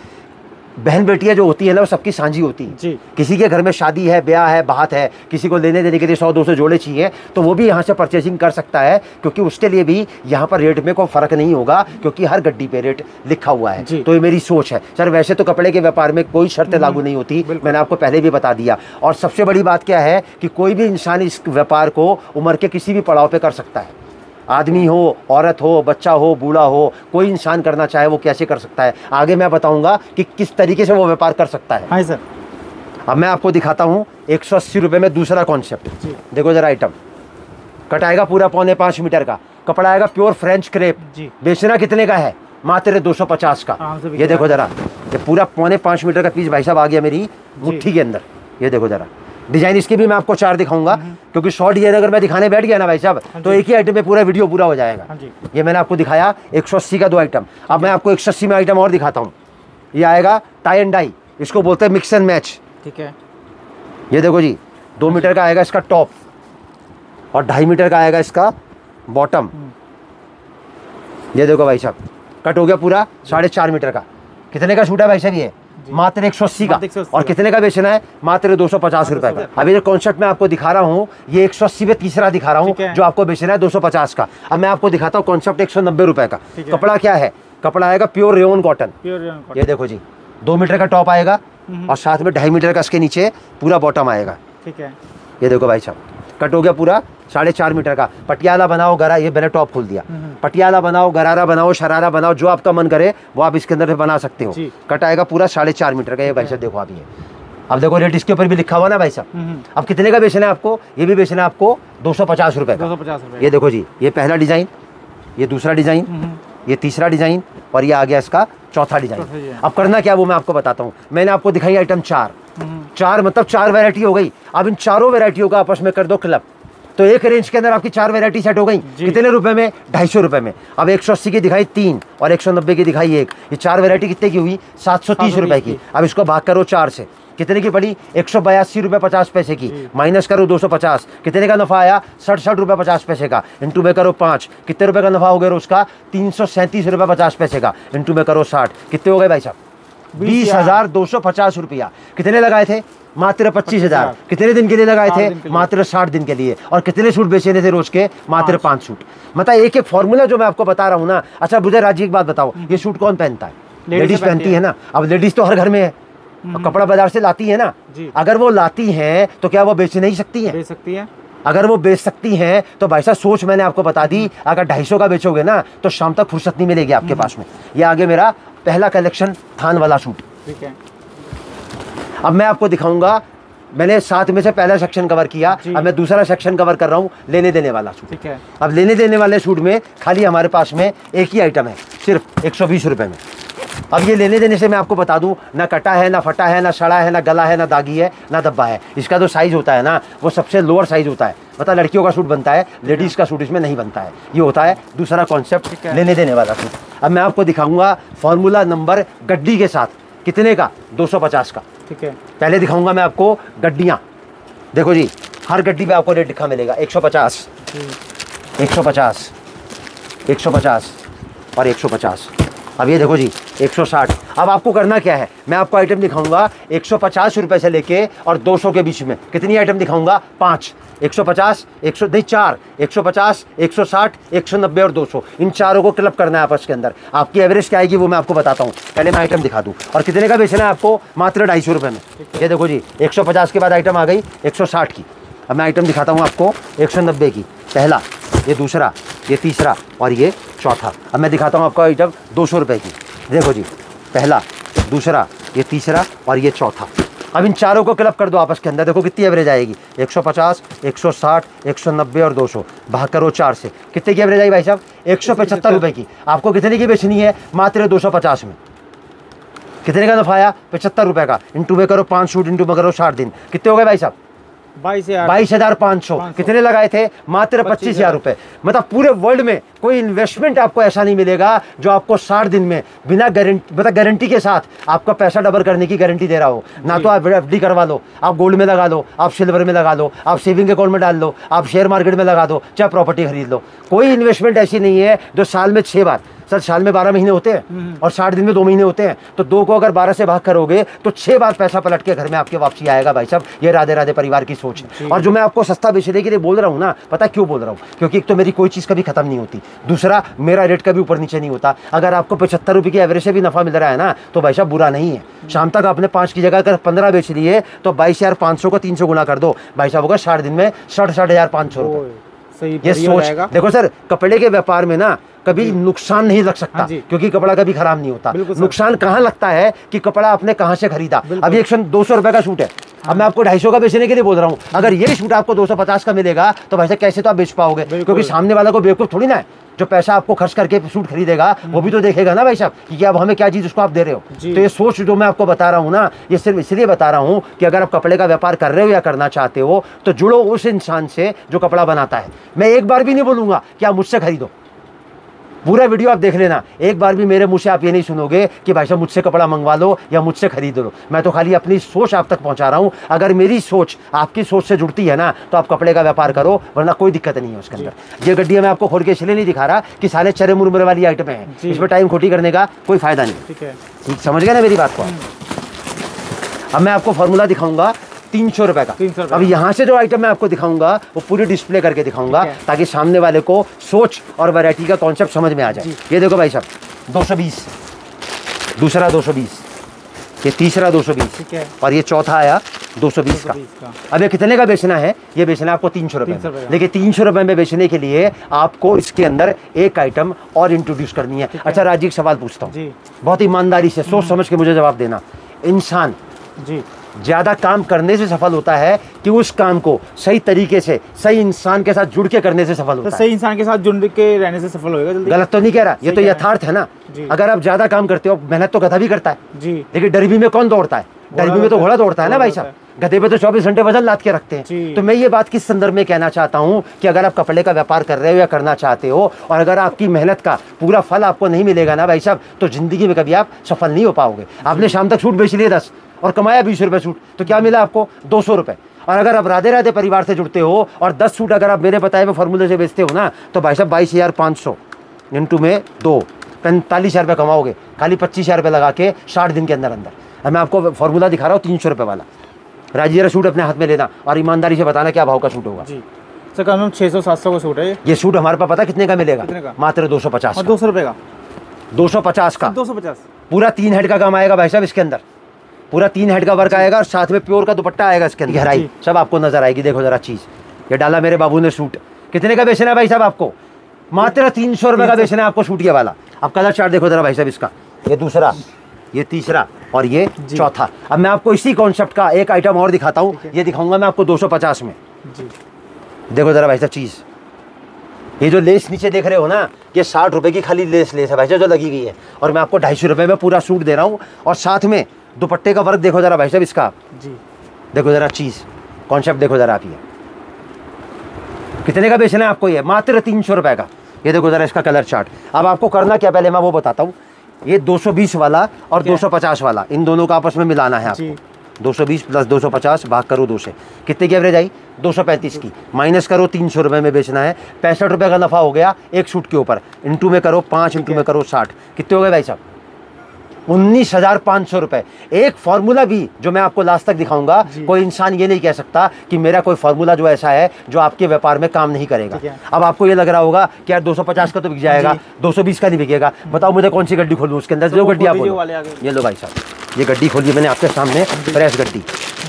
बहन बेटियां जो होती है ना वो सबकी साझी होती है। किसी के घर में शादी है, ब्याह है, बात है, किसी को लेने देने के लिए 100-200 जोड़े चाहिए तो वो भी यहाँ से परचेसिंग कर सकता है, क्योंकि उसके लिए भी यहाँ पर रेट में कोई फर्क नहीं होगा, क्योंकि हर गड्डी पे रेट लिखा हुआ है। तो ये मेरी सोच है सर। वैसे तो कपड़े के व्यापार में कोई शर्तें लागू नहीं होती, मैंने आपको पहले भी बता दिया। और सबसे बड़ी बात क्या है कि कोई भी इंसान इस व्यापार को उम्र के किसी भी पड़ाव पे कर सकता है। आदमी हो, औरत हो, बच्चा हो, बूढ़ा हो, कोई इंसान करना चाहे वो कैसे कर सकता है। आगे मैं बताऊंगा कि किस तरीके से वो व्यापार कर सकता है। हाँ सर। अब मैं आपको दिखाता हूँ 180 रुपये में दूसरा कॉन्सेप्ट। देखो जरा आइटम, कट आएगा पूरा 4.5 मीटर का, कपड़ा आएगा प्योर फ्रेंच क्रेप। बेचना कितने का है? मात्र 250 का। ये देखो जरा, ये पूरा 4.5 मीटर का पीस भाई साहब आ गया मेरी मुट्ठी के अंदर। ये देखो जरा, डिजाइन इसके भी मैं आपको 4 दिखाऊंगा, क्योंकि शॉर्ट डिजाइन अगर मैं दिखाने बैठ गया ना भाई साहब तो एक ही आइटम में पूरा वीडियो पूरा हो जाएगा। ये मैंने आपको दिखाया 180 का 2 आइटम। अब मैं आपको 180 में आइटम और दिखाता हूँ। ये आएगा टाई एंड डाई, इसको बोलते हैं मिक्स एंड मैच। ठीक है। ये देखो जी, 2 मीटर का आएगा इसका टॉप और 2.5 मीटर का आएगा इसका बॉटम। ये देखो भाई साहब, कट हो गया पूरा 4.5 मीटर का। कितने का सूट है भाई साहब? ये मात्र 180 का। और कितने का बेचना है? मात्र 250 रुपए का। अभी जो कॉन्सेप्ट मैं आपको दिखा रहा हूँ ये 180 में तीसरा दिखा रहा हूँ, जो आपको बेचना है 250 का। अब मैं आपको दिखाता हूँ कॉन्सेप्ट 190 रुपए का। कपड़ा क्या है? कपड़ा आएगा प्योर रेयन कॉटन। ये देखो जी, 2 मीटर का टॉप आएगा और साथ में 2.5 मीटर का इसके नीचे पूरा बॉटम आएगा। ठीक है। ये देखो भाई साहब, कट हो गया पूरा 4.5 मीटर का। पटियाला बनाओ, गरा, ये मैंने टॉप खोल दिया। पटियाला बनाओ, गरारा बनाओ, शरारा बनाओ, जो आपका मन करे वो आप इसके अंदर बना सकते हो। कट आएगा पूरा 4.5 मीटर का। ये भाई साहब देखो, आप ये अब देखो रेट इसके ऊपर भी लिखा हुआ ना भाई साहब। अब कितने का बेचना है आपको? ये भी बेचना है आपको 250 रुपए का। 250 रुपए। ये देखो जी, ये पहला डिजाइन, ये दूसरा डिजाइन, ये तीसरा डिजाइन और ये आ गया इसका चौथा डिजाइन। अब करना क्या वो मैं आपको बताता हूँ। मैंने आपको दिखाई आइटम 4 मतलब 4 वैरायटी हो गई। अब इन चारों वैरायटियों का आपस में कर दो क्लब। तो एक रेंज के अंदर आपकी 4 वैरायटी सेट हो गई। कितने रुपए में? 250 रुपए में। अब 180 की दिखाई 3 और 190 की दिखाई 1, ये 4 वैरायटी कितने की हुई? 730 रुपए की। अब इसको भाग करो 4 से, कितने की पड़ी? 182 रुपये 50 पैसे की। माइनस करो 250, कितने का नफा आया? 67 रुपये 50 पैसे का। इंटू में करो 5, कितने रुपए का नफा हो गया उसका? 337 रुपये 50 पैसे का। इंटू में करो 60, कितने हो गए भाई साहब? 20,250 रुपया। कितने लगाए थे? मात्र 25,000। कितने दिन के लिए लगाए थे? मात्र 60 दिन के लिए। और कितने सूट बेचने थे रोज के? मात्र 5 सूट। मतलब एक एक फॉर्मूला जो मैं आपको बता रहा हूँ ना। अच्छा मुझे राजी एक बात बताओ, ये सूट कौन पहनता है? लेडीज पहनती है ना। अब लेडीज तो हर घर में है, कपड़ा बाजार से लाती है ना। अगर वो लाती हैं तो क्या वो बेच नहीं सकती हैं? बेच सकती है। अगर वो बेच सकती हैं तो भाई साहब सोच मैंने आपको बता दी, अगर 250 का बेचोगे ना तो शाम तक फुर्सत नहीं मिलेगी आपके पास में। ये आगे मेरा पहला कलेक्शन थान वाला सूट। ठीक है। अब मैं आपको दिखाऊंगा, मैंने 7 में से पहला सेक्शन कवर किया, अब मैं दूसरा सेक्शन कवर कर रहा हूँ, लेने देने वाला सूट। ठीक है। अब लेने देने वाले सूट में खाली हमारे पास में एक ही आइटम है, सिर्फ 120 रुपए में। अब ये लेने देने से मैं आपको बता दूं, ना कटा है, ना फटा है, ना सड़ा है, ना गला है, ना दागी है, ना दब्बा है। इसका जो साइज होता है ना वो सबसे लोअर साइज होता है। मतलब लड़कियों का सूट बनता है, लेडीज का सूट इसमें नहीं बनता है। ये होता है दूसरा कॉन्सेप्ट, लेने देने वाला सूट। अब मैं आपको दिखाऊंगा फॉर्मूला नंबर गड्डी के साथ। कितने का? 250 का। ठीक है। पहले दिखाऊंगा मैं आपको गड्डियाँ। देखो जी, हर गड्डी पे आपको रेट लिखा मिलेगा 150, 150, 150 और 150। अब ये देखो जी 160। अब आपको करना क्या है, मैं आपको आइटम दिखाऊंगा 150 रुपए से लेके और 200 के बीच में। कितनी आइटम दिखाऊंगा? 5। 150, 100 नहीं 4, 150, 160, 190 और 200। इन चारों को क्लब करना है आपस के अंदर। आपकी एवरेज क्या आएगी वो मैं आपको बताता हूँ। पहले मैं आइटम दिखा दूँ। और कितने का बेचना है आपको? मात्र 250 रुपये में। ये देखो जी 150 के बाद आइटम आ गई 160 की। अब मैं आइटम दिखाता हूँ आपको 190 की। पहला, ये दूसरा, ये तीसरा और ये चौथा। अब मैं दिखाता हूँ आपको आइटम 200 रुपये की। देखो जी, पहला, दूसरा, ये तीसरा और ये चौथा। अब इन चारों को क्लब कर दो आपस के अंदर, देखो कितनी एवरेज आएगी। 150, 160, 190 और 200 भाग करो 4 से, कितने की एवरेज आई भाई साहब? 175 रुपये की। आपको कितने की बेचनी है? मात्र 250 में। कितने का नफा आया? 75 रुपये का। इंटू में करो 5 सूट, इंटू में करो 60 दिन, कितने हो गए भाई साहब? 22,500। कितने लगाए थे? मात्र 25,000 रुपए। मतलब पूरे वर्ल्ड में कोई इन्वेस्टमेंट आपको ऐसा नहीं मिलेगा जो आपको 60 दिन में बिना गारंटी, मतलब गारंटी के साथ आपका पैसा डबल करने की गारंटी दे रहा हो। ना तो आप एफडी करवा लो, आप गोल्ड में लगा लो, आप सिल्वर में लगा लो, आप सेविंग अकाउंट में डाल लो, आप शेयर मार्केट में लगा दो, चाहे प्रॉपर्टी खरीद लो। कोई इन्वेस्टमेंट ऐसी नहीं है जो साल में 6 बार, सर साल में 12 महीने होते हैं और 60 दिन में 2 महीने होते हैं, तो 2 को अगर 12 से भाग करोगे तो 6 बार पैसा पलट के घर में आपके वापसी आएगा भाई साहब। ये राधे राधे परिवार की सोच है। और जो मैं आपको सस्ता बेचने के लिए बोल रहा हूँ ना, पता क्यों बोल रहा हूँ? क्योंकि एक तो मेरी कोई चीज़ कभी खत्म नहीं होती, दूसरा मेरा रेट कभी ऊपर नीचे नहीं होता। अगर आपको 75 रुपये की एवरेज से भी नफा मिल रहा है ना तो भाई साहब बुरा नहीं है। शाम तक आपने 5 की जगह अगर 15 बेच लिए तो 22,500 को 300 गुना कर दो, भाई साहब होगा 60 दिन में 60,500 रुपये। ये सोच देखो सर, कपड़े के व्यापार में ना कभी नुकसान नहीं लग सकता, क्योंकि कपड़ा कभी खराब नहीं होता। नुकसान कहाँ लगता है कि कपड़ा आपने कहाँ से खरीदा। अभी 200 रुपए का सूट है, अब मैं आपको 250 का बेचने के लिए बोल रहा हूँ। अगर यही सूट आपको 250 का मिलेगा तो भाई साहब कैसे तो आप बेच पाओगे, क्योंकि सामने वाला को बेवकूफ थोड़ी ना है। जो पैसा आपको खर्च करके सूट खरीदेगा वो भी तो देखेगा ना भाई साहब कि अब हमें क्या चीज़ उसको आप दे रहे हो। तो ये सोच जो मैं आपको बता रहा हूँ ना, ये सिर्फ इसलिए बता रहा हूँ कि अगर आप कपड़े का व्यापार कर रहे हो या करना चाहते हो तो जुड़ो उस इंसान से जो कपड़ा बनाता है। मैं एक बार भी नहीं बोलूँगा कि आप मुझसे खरीदो, पूरा वीडियो आप देख लेना। एक बार भी मेरे मुंह से आप ये नहीं सुनोगे कि भाई साहब मुझसे कपड़ा मंगवा लो या मुझसे खरीद लो। मैं तो खाली अपनी सोच आप तक पहुंचा रहा हूं। अगर मेरी सोच आपकी सोच से जुड़ती है ना तो आप कपड़े का व्यापार करो, वरना कोई दिक्कत नहीं है उसके अंदर। ये गड्डियां मैं आपको खोल के इसलिए नहीं दिखा रहा कि सारे चरे मुरमुरे वाली आइटमें हैं, इसमें टाइम खोटी करने का कोई फायदा नहीं। ठीक है, समझ गए ना मेरी बात को? अब मैं आपको फॉर्मूला दिखाऊंगा 300 रुपए का। अब यहाँ से जो आइटम मैं आपको दिखाऊंगा वो पूरी डिस्प्ले करके दिखाऊंगा ताकि सामने वाले को सोच और वैरायटी का कॉन्सेप्ट समझ में आ जाए। ये देखो भाई साहब 220, दूसरा 220, ये तीसरा 220 और ये चौथा आया 220 का। अब ये कितने का बेचना है? ये बेचना है आपको 300 रुपए। लेकिन 300 रुपए में बेचने के लिए आपको इसके अंदर एक आइटम और इंट्रोड्यूस करनी है। अच्छा राजी, एक सवाल पूछता हूँ, बहुत ईमानदारी से सोच समझ के मुझे जवाब देना। इंसान ज्यादा काम करने से सफल होता है कि उस काम को सही तरीके से सही इंसान के साथ जुड़ के करने से सफल होता है? सही इंसान के साथ जुड़ के रहने से सफल होएगा जल्दी। गलत तो नहीं कह रहा, ये तो यथार्थ है ना। अगर आप ज्यादा काम करते हो, मेहनत तो गधा भी करता है, लेकिन डरबी में कौन दौड़ता है? डरबी में तो घोड़ा दौड़ता है ना भाई साहब। गधे पे तो 24 घंटे वजन लाद के रखते हैं। तो मैं ये बात किस संदर्भ में कहना चाहता हूँ कि अगर आप कपड़े का व्यापार कर रहे हो या करना चाहते हो और अगर आपकी मेहनत का पूरा फल आपको नहीं मिलेगा ना भाई साहब, तो जिंदगी में कभी आप सफल नहीं हो पाओगे। आपने शाम तक सूट बेच लिए 10 और कमाया 20 रुपये सूट, तो क्या मिला आपको 200 रुपये। और अगर आप राधे राधे परिवार से जुड़ते हो और 10 सूट अगर आप मेरे बताए हुए फॉर्मूले से बेचते हो ना, तो भाई साहब 22,500 इंटू में 2 45,000 रुपये कमाओगे, खाली 25,000 रुपये लगा के 60 दिन के अंदर अंदर। अब मैं आपको फॉर्मूला दिखा रहा हूँ 300 रुपये वाला। राजी सूट अपने हाथ में लेना और ईमानदारी से बताना क्या भाव का सूट होगा। जी सर, कम 600-700 का सूट है ये सूट हमारे पास पता कितने का मिलेगा? मात्र 250। 200 रुपये का, 250 का, 250 पूरा 3 हेड का काम आएगा भाई साहब। इसके अंदर पूरा 3 हेड का वर्क आएगा और साथ में प्योर का दुपट्टा आएगा। इसके अंदर गहराई सब आपको नजर आएगी। देखो जरा चीज, ये डाला मेरे बाबू ने सूट, कितने का बेचना है भाई साहब आपको? मात्र 300 रुपये का बेचना है आपको सूट ये वाला। अब कलर चार्ट देखो जरा भाई साहब इसका, ये दूसरा, ये तीसरा और ये चौथा। अब मैं आपको इसी कॉन्सेप्ट का एक आइटम और दिखाता हूँ, ये दिखाऊंगा मैं आपको 250 में। देखो जरा भाई साहब चीज, ये जो लेस नीचे देख रहे हो ना, ये 60 रुपए की खाली लेस है भाई साहब जो लगी गई है, और मैं आपको 250 रुपये में पूरा सूट दे रहा हूँ। और साथ में दुपट्टे का वर्क देखो जरा भाई साहब इसका जी। देखो जरा चीज, कॉन्सेप्ट देखो जरा आप, ये कितने का बेचना है आपको? ये मात्र 300 रुपये का। ये देखो जरा इसका कलर चार्ट। अब आपको करना क्या, पहले मैं वो बताता हूँ। ये 220 वाला और 250 वाला, इन दोनों का आपस में मिलाना है आपको। 220 प्लस 250 भाग करो 2 से, कितने की एवरेज आई? 235 की। माइनस करो 300 रुपये में बेचना है, 65 रुपये का नफा हो गया एक सूट के ऊपर। इंटू में करो 5, इंटू में करो 60, कितने हो गए भाई साहब? 19,500 रुपये। एक फार्मूला भी जो मैं आपको लास्ट तक दिखाऊंगा, कोई इंसान ये नहीं कह सकता कि मेरा कोई फार्मूला जो ऐसा है जो आपके व्यापार में काम नहीं करेगा। अब आपको ये लग रहा होगा कि यार 250 का तो बिक जाएगा, 220 का नहीं बिकेगा। बताओ मुझे कौन सी गड्डी खोलूँ उसके अंदर? जो गड्डी आप बोलो। ये लो भाई साहब, ये गड्डी खोलिए मैंने आपके सामने, प्रेस गड्डी।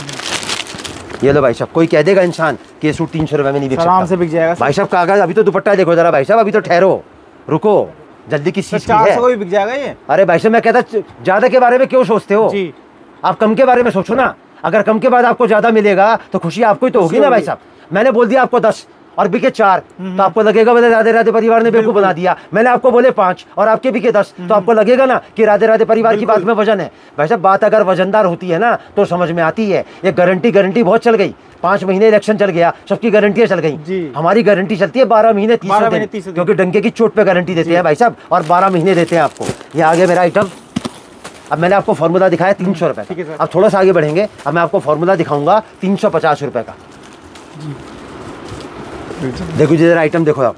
ये लो भाई साहब, कोई कह देगा इंसान कि ये सूट 300 रुपये में नहीं बिक सकता? आराम से बिक जाएगा भाई साहब। कागज अभी तो दुपट्टा देखो जरा भाई साहब, अभी तो ठहरो, रुको, जल्दी किस चीज की है? 400 भी बिक जाएगा ये। अरे भाई साहब मैं कहता ज्यादा के बारे में क्यों सोचते हो जी? आप कम के बारे में सोचो ना। अगर कम के बाद आपको ज्यादा मिलेगा तो खुशी आपको ही तो होगी ना भाई साहब। मैंने बोल दिया आपको 10 और बिके 4, तो आपको लगेगा बोले राधे राधे परिवार ने बेवकूफ बना दिया। मैंने आपको बोले 5 और आपके बिके 10, तो आपको लगेगा ना कि राधे राधे परिवार की बात में वजन है। भाई साहब बात अगर वजनदार होती है ना तो समझ में आती है। ये गारंटी बहुत चल गई, 5 महीने इलेक्शन चल गया, सबकी गारंटियां चल गई। हमारी गारंटी चलती है 12 महीने 30 दिन, क्योंकि डंके की चोट पे गारंटी देते हैं भाई साहब, और 12 महीने देते हैं आपको। ये आगे मेरा आइटम, अब मैंने आपको फॉर्मूला दिखाया 300 रुपये का। अब थोड़ा सा आगे बढ़ेंगे, अब मैं आपको फॉर्मूला दिखाऊंगा 350 रुपये का। देखो जी जरा आइटम देखो आप,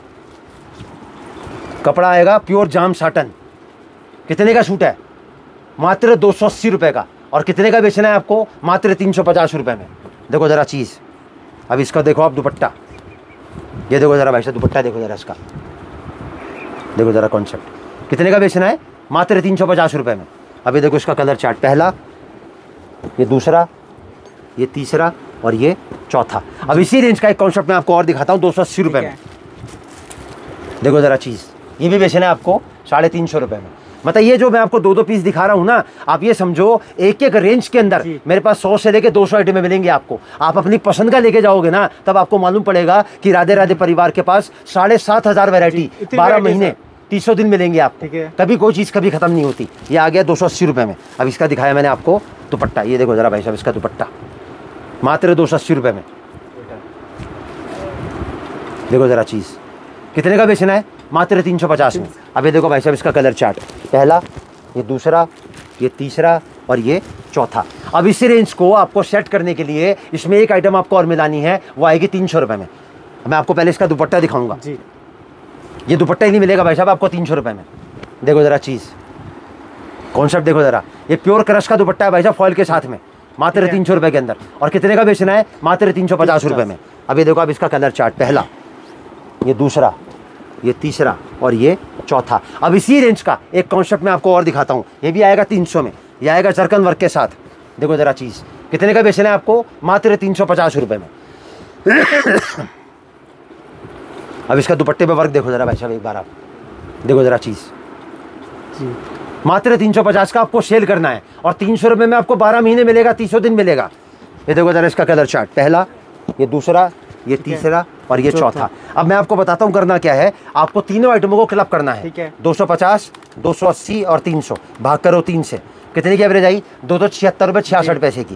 कपड़ा आएगा प्योर जाम साटन। कितने का सूट है? मात्र 280 रुपये का। और कितने का बेचना है आपको? मात्र 350 रुपये में। देखो जरा चीज़, अब इसका देखो आप दुपट्टा, ये देखो जरा भाई साहब दुपट्टा देखो जरा इसका, देखो जरा कॉन्सेप्ट। कितने का बेचना है? मात्र 350 रुपये में। अभी देखो इसका कलर चार्ट, पहला, ये दूसरा, ये तीसरा और ये चौथा। अब इसी रेंज का एक कॉन्सेप्ट मैं आपको और दिखाता हूँ 280 रुपये में। देखो जरा चीज़, ये भी बेचना है आपको 350 रुपये में। मतलब ये जो मैं आपको 2-2 पीस दिखा रहा हूँ ना, आप ये समझो एक एक रेंज के अंदर मेरे पास 100 से लेके 200 आइटम मिलेंगे आपको। आप अपनी पसंद का लेके जाओगे ना, तब आपको मालूम पड़ेगा कि राधे राधे परिवार के पास 7,500 वैरायटी 12 महीने 300 दिन मिलेंगे आपको। कभी कोई चीज़ कभी खत्म नहीं होती। ये आ गया 280 रुपये में। अब इसका दिखाया मैंने आपको दुपट्टा, ये देखो जरा भाई साहब इसका दुपट्टा मात्र 280 रुपये में। देखो जरा चीज़, कितने का बेचना है? मात्र 350 में। अब ये देखो भाई साहब इसका कलर चार्ट, पहला, ये दूसरा, ये तीसरा और ये चौथा। अब इसी रेंज को आपको सेट करने के लिए इसमें एक आइटम आपको और मिलानी है, वो आएगी 300 रुपये में। मैं आपको पहले इसका दुपट्टा दिखाऊंगा जी। ये दुपट्टा ही नहीं मिलेगा भाई साहब आपको 300 रुपये में। देखो जरा चीज़, कॉन्सेप्ट देखो जरा, ये प्योर क्रश का दुपट्टा है भाई साहब फॉइल के साथ में, मात्र 300 रुपये के अंदर। और कितने का बेचना है? मात्र 350 रुपये में। अब ये देखो अब इसका कलर चार्ट, पहला, ये दूसरा, ये तीसरा और ये चौथा। अब इसी रेंज का एक कॉन्सेप्ट मैं आपको और दिखाता हूँ, ये भी आएगा 300 में। ये आएगा जरकन वर्क के साथ। देखो जरा चीज़, कितने का बेचना है आपको? मात्र 350 रुपये में। अब इसका दुपट्टे पे वर्क देखो जरा भाई साहब एक बार आप, देखो जरा चीज़, मात्र 350 का आपको सेल करना है। और 300 रुपये में आपको 12 महीने मिलेगा, 300 दिन मिलेगा। ये देखो जरा इसका कलर चार्ट, पहला, ये दूसरा, ये तीसरा और ये चौथा। अब मैं आपको बताता हूँ करना क्या है। आपको तीनों आइटमों को क्लब करना है। 250, 280 और 300 भाग करो 3 से। कितने की एवरेज आई? 276 रुपये 66 पैसे की।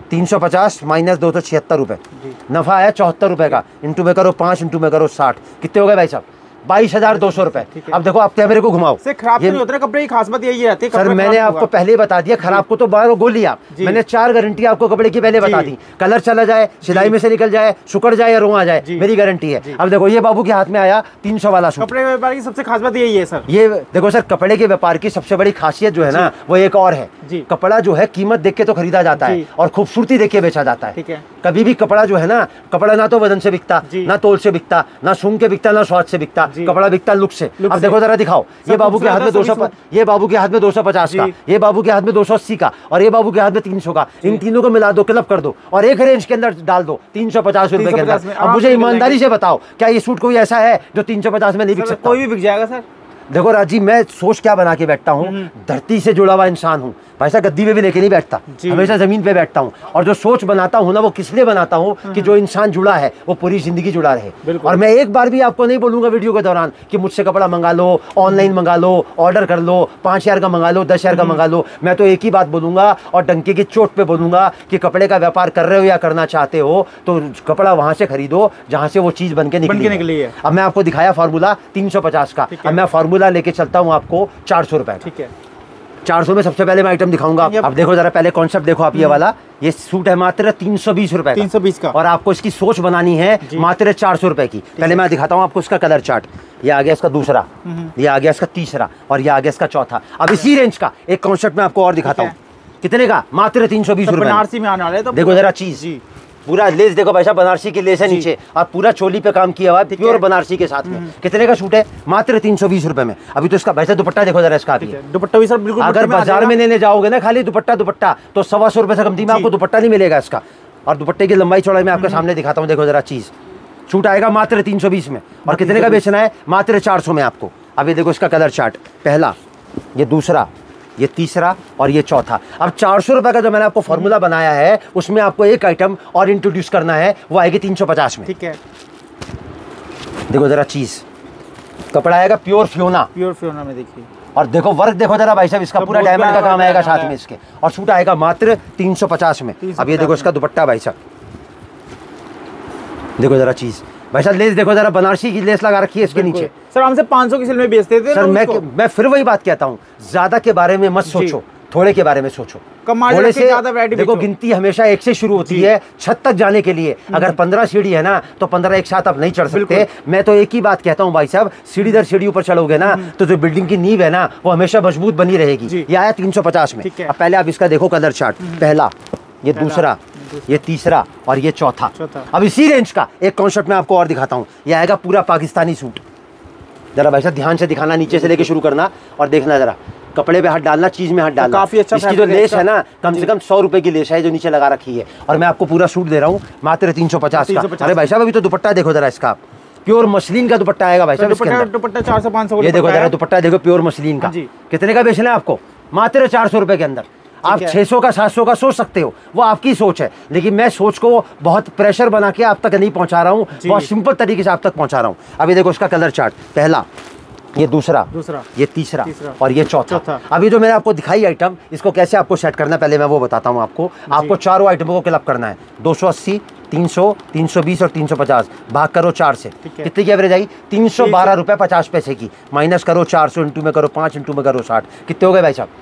350 माइनस 276 रुपये, नफा है 74 रुपये का, इंटू में करो 5, इंटू में करो 60, कितने हो गए भाई साहब? 22,200 रुपए। अब देखो आप कैमरे को घुमाओ, खराब नहीं होता कपड़े की खास बात यही रहती है। सर मैंने आपको पहले ही बता दिया, खराब को तो बाहर गोली आप, मैंने 4 गारंटी आपको कपड़े की पहले बता दी। कलर चला जाए, सिलाई में से निकल जाए, सुकड़ जाए या रोआ जाए, मेरी गारंटी है। अब देखो ये बाबू के हाथ में आया 300 वाला सूट। कपड़े के व्यापार की सबसे खास बात यही है सर। ये देखो सर, कपड़े के व्यापार की सबसे बड़ी खासियत जो है ना, वो एक और है, कपड़ा जो है कीमत देख के तो खरीदा जाता है और खूबसूरती देख के बेचा जाता है। कभी भी कपड़ा जो है ना, कपड़ा ना तो वजन से बिकता, ना तोल से बिकता, ना सूंघ के बिकता, ना स्वाद से बिकता, कपड़ा बिकता लुक से। अब देखो जरा दिखाओ, ये बाबू के हाथ में 200, ये बाबू के हाथ में 250 का, ये बाबू के हाथ में 280 का, और ये बाबू के हाथ में 300 का। इन तीनों को मिला दो, क्लब कर दो और एक रेंज के अंदर डाल दो 350 रुपए के अंदर। अब मुझे ईमानदारी से बताओ, क्या ये सूट कोई ऐसा है जो 350 में नहीं बिक सकता? कोई भी बिक जाएगा सर। देखो राजी, मैं सोच क्या बना के बैठता हूँ, धरती से जुड़ा हुआ इंसान हूँ भाई साहब, गद्दी में भी लेके नहीं बैठता, हमेशा जमीन पे बैठता हूँ। और जो सोच बनाता हूँ ना, वो किस लिए बनाता हूँ कि जो इंसान जुड़ा है वो पूरी जिंदगी जुड़ा रहे। और मैं एक बार भी आपको नहीं बोलूंगा वीडियो के दौरान कि मुझसे कपड़ा मंगा लो, ऑनलाइन मंगा लो, ऑर्डर कर लो, 5,000 का मंगा लो, 10,000 का मंगा लो। मैं तो एक ही बात बोलूंगा और डंके की चोट पे बोलूंगा कि कपड़े का व्यापार कर रहे हो या करना चाहते हो तो कपड़ा वहां से खरीदो जहां से वो चीज बन के निकली है। अब मैं आपको दिखाया फार्मूला 350 का, अब मैं फार्मूला लेके चलता हूँ आपको 400 रुपए। ठीक है, 400 में सबसे पहले मैं आइटम दिखाऊंगा। अब देखो जरा, पहले कॉन्सेप्ट देखो आप, ये वाला ये सूट है मात्र 320 रुपए, 320 का, और आपको इसकी सोच बनानी है मात्र 400 रुपए की। पहले मैं दिखाता हूँ आपको इसका कलर चार्ट। ये आ गया इसका दूसरा, ये आ गया इसका तीसरा, और ये आ गया इसका चौथा। अब इसी रेंज का एक कॉन्सेप्ट मैं आपको और दिखाता हूँ, कितने का? मात्र 320 रुपए। बनारसी में आने वाले तो देखो जरा चीज, पूरा लेस देखो भाई साहब, बनारसी की लेस है नीचे, और पूरा चोली पे काम किया हुआ है प्योर बनारसी के साथ में। कितने का सूट है? मात्र 320 रुपए में। अभी तो इसका भाई साहब दुपट्टा देखो जरा इसका, दुपट्टा भी सर बिल्कुल, अगर बाजार में लेने जाओगे ना खाली दुपट्टा दुपट्टा तो 125 रुपए से कम में आपको दुपट्टा नहीं मिलेगा इसका। और दुपट्टे की लंबाई चौड़ाई में आपके सामने दिखाता हूँ, देखो जरा चीज। सूट आएगा मात्र 320 में, और कितने का बेचना है? मात्र 400 में आपको। अभी देखो इसका कलर चार्ट, पहला, ये दूसरा, ये तीसरा और ये चौथा। अब 400 रुपए का जो मैंने आपको फॉर्मूला बनाया है, उसमें आपको एक आइटम और इंट्रोड्यूस करना है, वो आएगी 350 में। ठीक है, देखो जरा चीज, कपड़ा आएगा प्योर फ्योना, प्योर फ्योना में देखिए, और देखो वर्क देखो जरा भाई साहब, इसका पूरा डायमंड का काम आएगा साथ में इसके, और सूट आएगा मात्र 350 में। अब ये देखो इसका दुपट्टा भाई साहब, देखो जरा चीज भाई साहब, लेस देखो जरा, बनारसी की लेस लगा रखी है इसके नीचे। सर हमसे 500 की सिल में बेचते थे सर। मैं फिर वही बात कहता हूँ, ज्यादा के बारे में मत सोचो, थोड़े के बारे में सोचो। थोड़े से देखो गिनती हमेशा 1 से शुरू होती है छत तक जाने के लिए। अगर 15 सीढ़ी है ना, तो 15 एक साथ आप नहीं चढ़ सकते। मैं तो एक ही बात कहता हूँ भाई साहब, सीढ़ी दर सीढ़ी ऊपर चढ़ोगे ना, तो जो बिल्डिंग की नींव है ना, वो हमेशा मजबूत बनी रहेगी। ये आया 350 में। अब पहले आप इसका देखो कलर चार्ट, पहला, ये दूसरा, ये तीसरा और ये चौथा। अब इसी रेंज का एक कॉन्सेप्ट मैं आपको और दिखाता हूँ। ये आएगा पूरा पाकिस्तानी सूट। जरा भाई साहब ध्यान से दिखाना, नीचे से लेके शुरू करना और देखना, जरा कपड़े पे हाथ डालना, चीज में हाथ डालना। काफी अच्छा इसकी जो लेस है ना, कम से कम 100 रुपए की लेस है जो नीचे लगा रखी है, और मैं आपको पूरा सूट दे रहा हूँ मात्र 350 का। अरे भाई साहब अभी तो दुपट्टा देखो जरा इसका, प्योर मसलिन का दुपट्टा आएगा भाई साहब। दुपट्टा 400-500। ये देखो जरा दुपट्टा देखो, प्योर मसलिन का। कितने का बेचना है आपको? मात्र 400 रुपए के अंदर। आप 600 का 700 का सोच सकते हो, वो आपकी सोच है, लेकिन मैं सोच को बहुत प्रेशर बना के आप तक नहीं पहुंचा रहा हूँ, बहुत सिंपल तरीके से आप तक पहुंचा रहा हूँ। अभी देखो इसका कलर चार्ट, पहला, ये दूसरा, ये तीसरा और ये चौथा। अभी जो मैंने आपको दिखाई आइटम, इसको कैसे आपको सेट करना है पहले मैं वो बताता हूँ आपको। आपको चारों आइटमों को क्लब करना है, 280, 300, 320 और 350। भाग करो 4 से, कितनी की एवरेज आई? 312 रुपए 50 पैसे की। माइनस करो 400, इंटू में करो 5, इंटू में करो 60, कितने हो गए भाई साहब?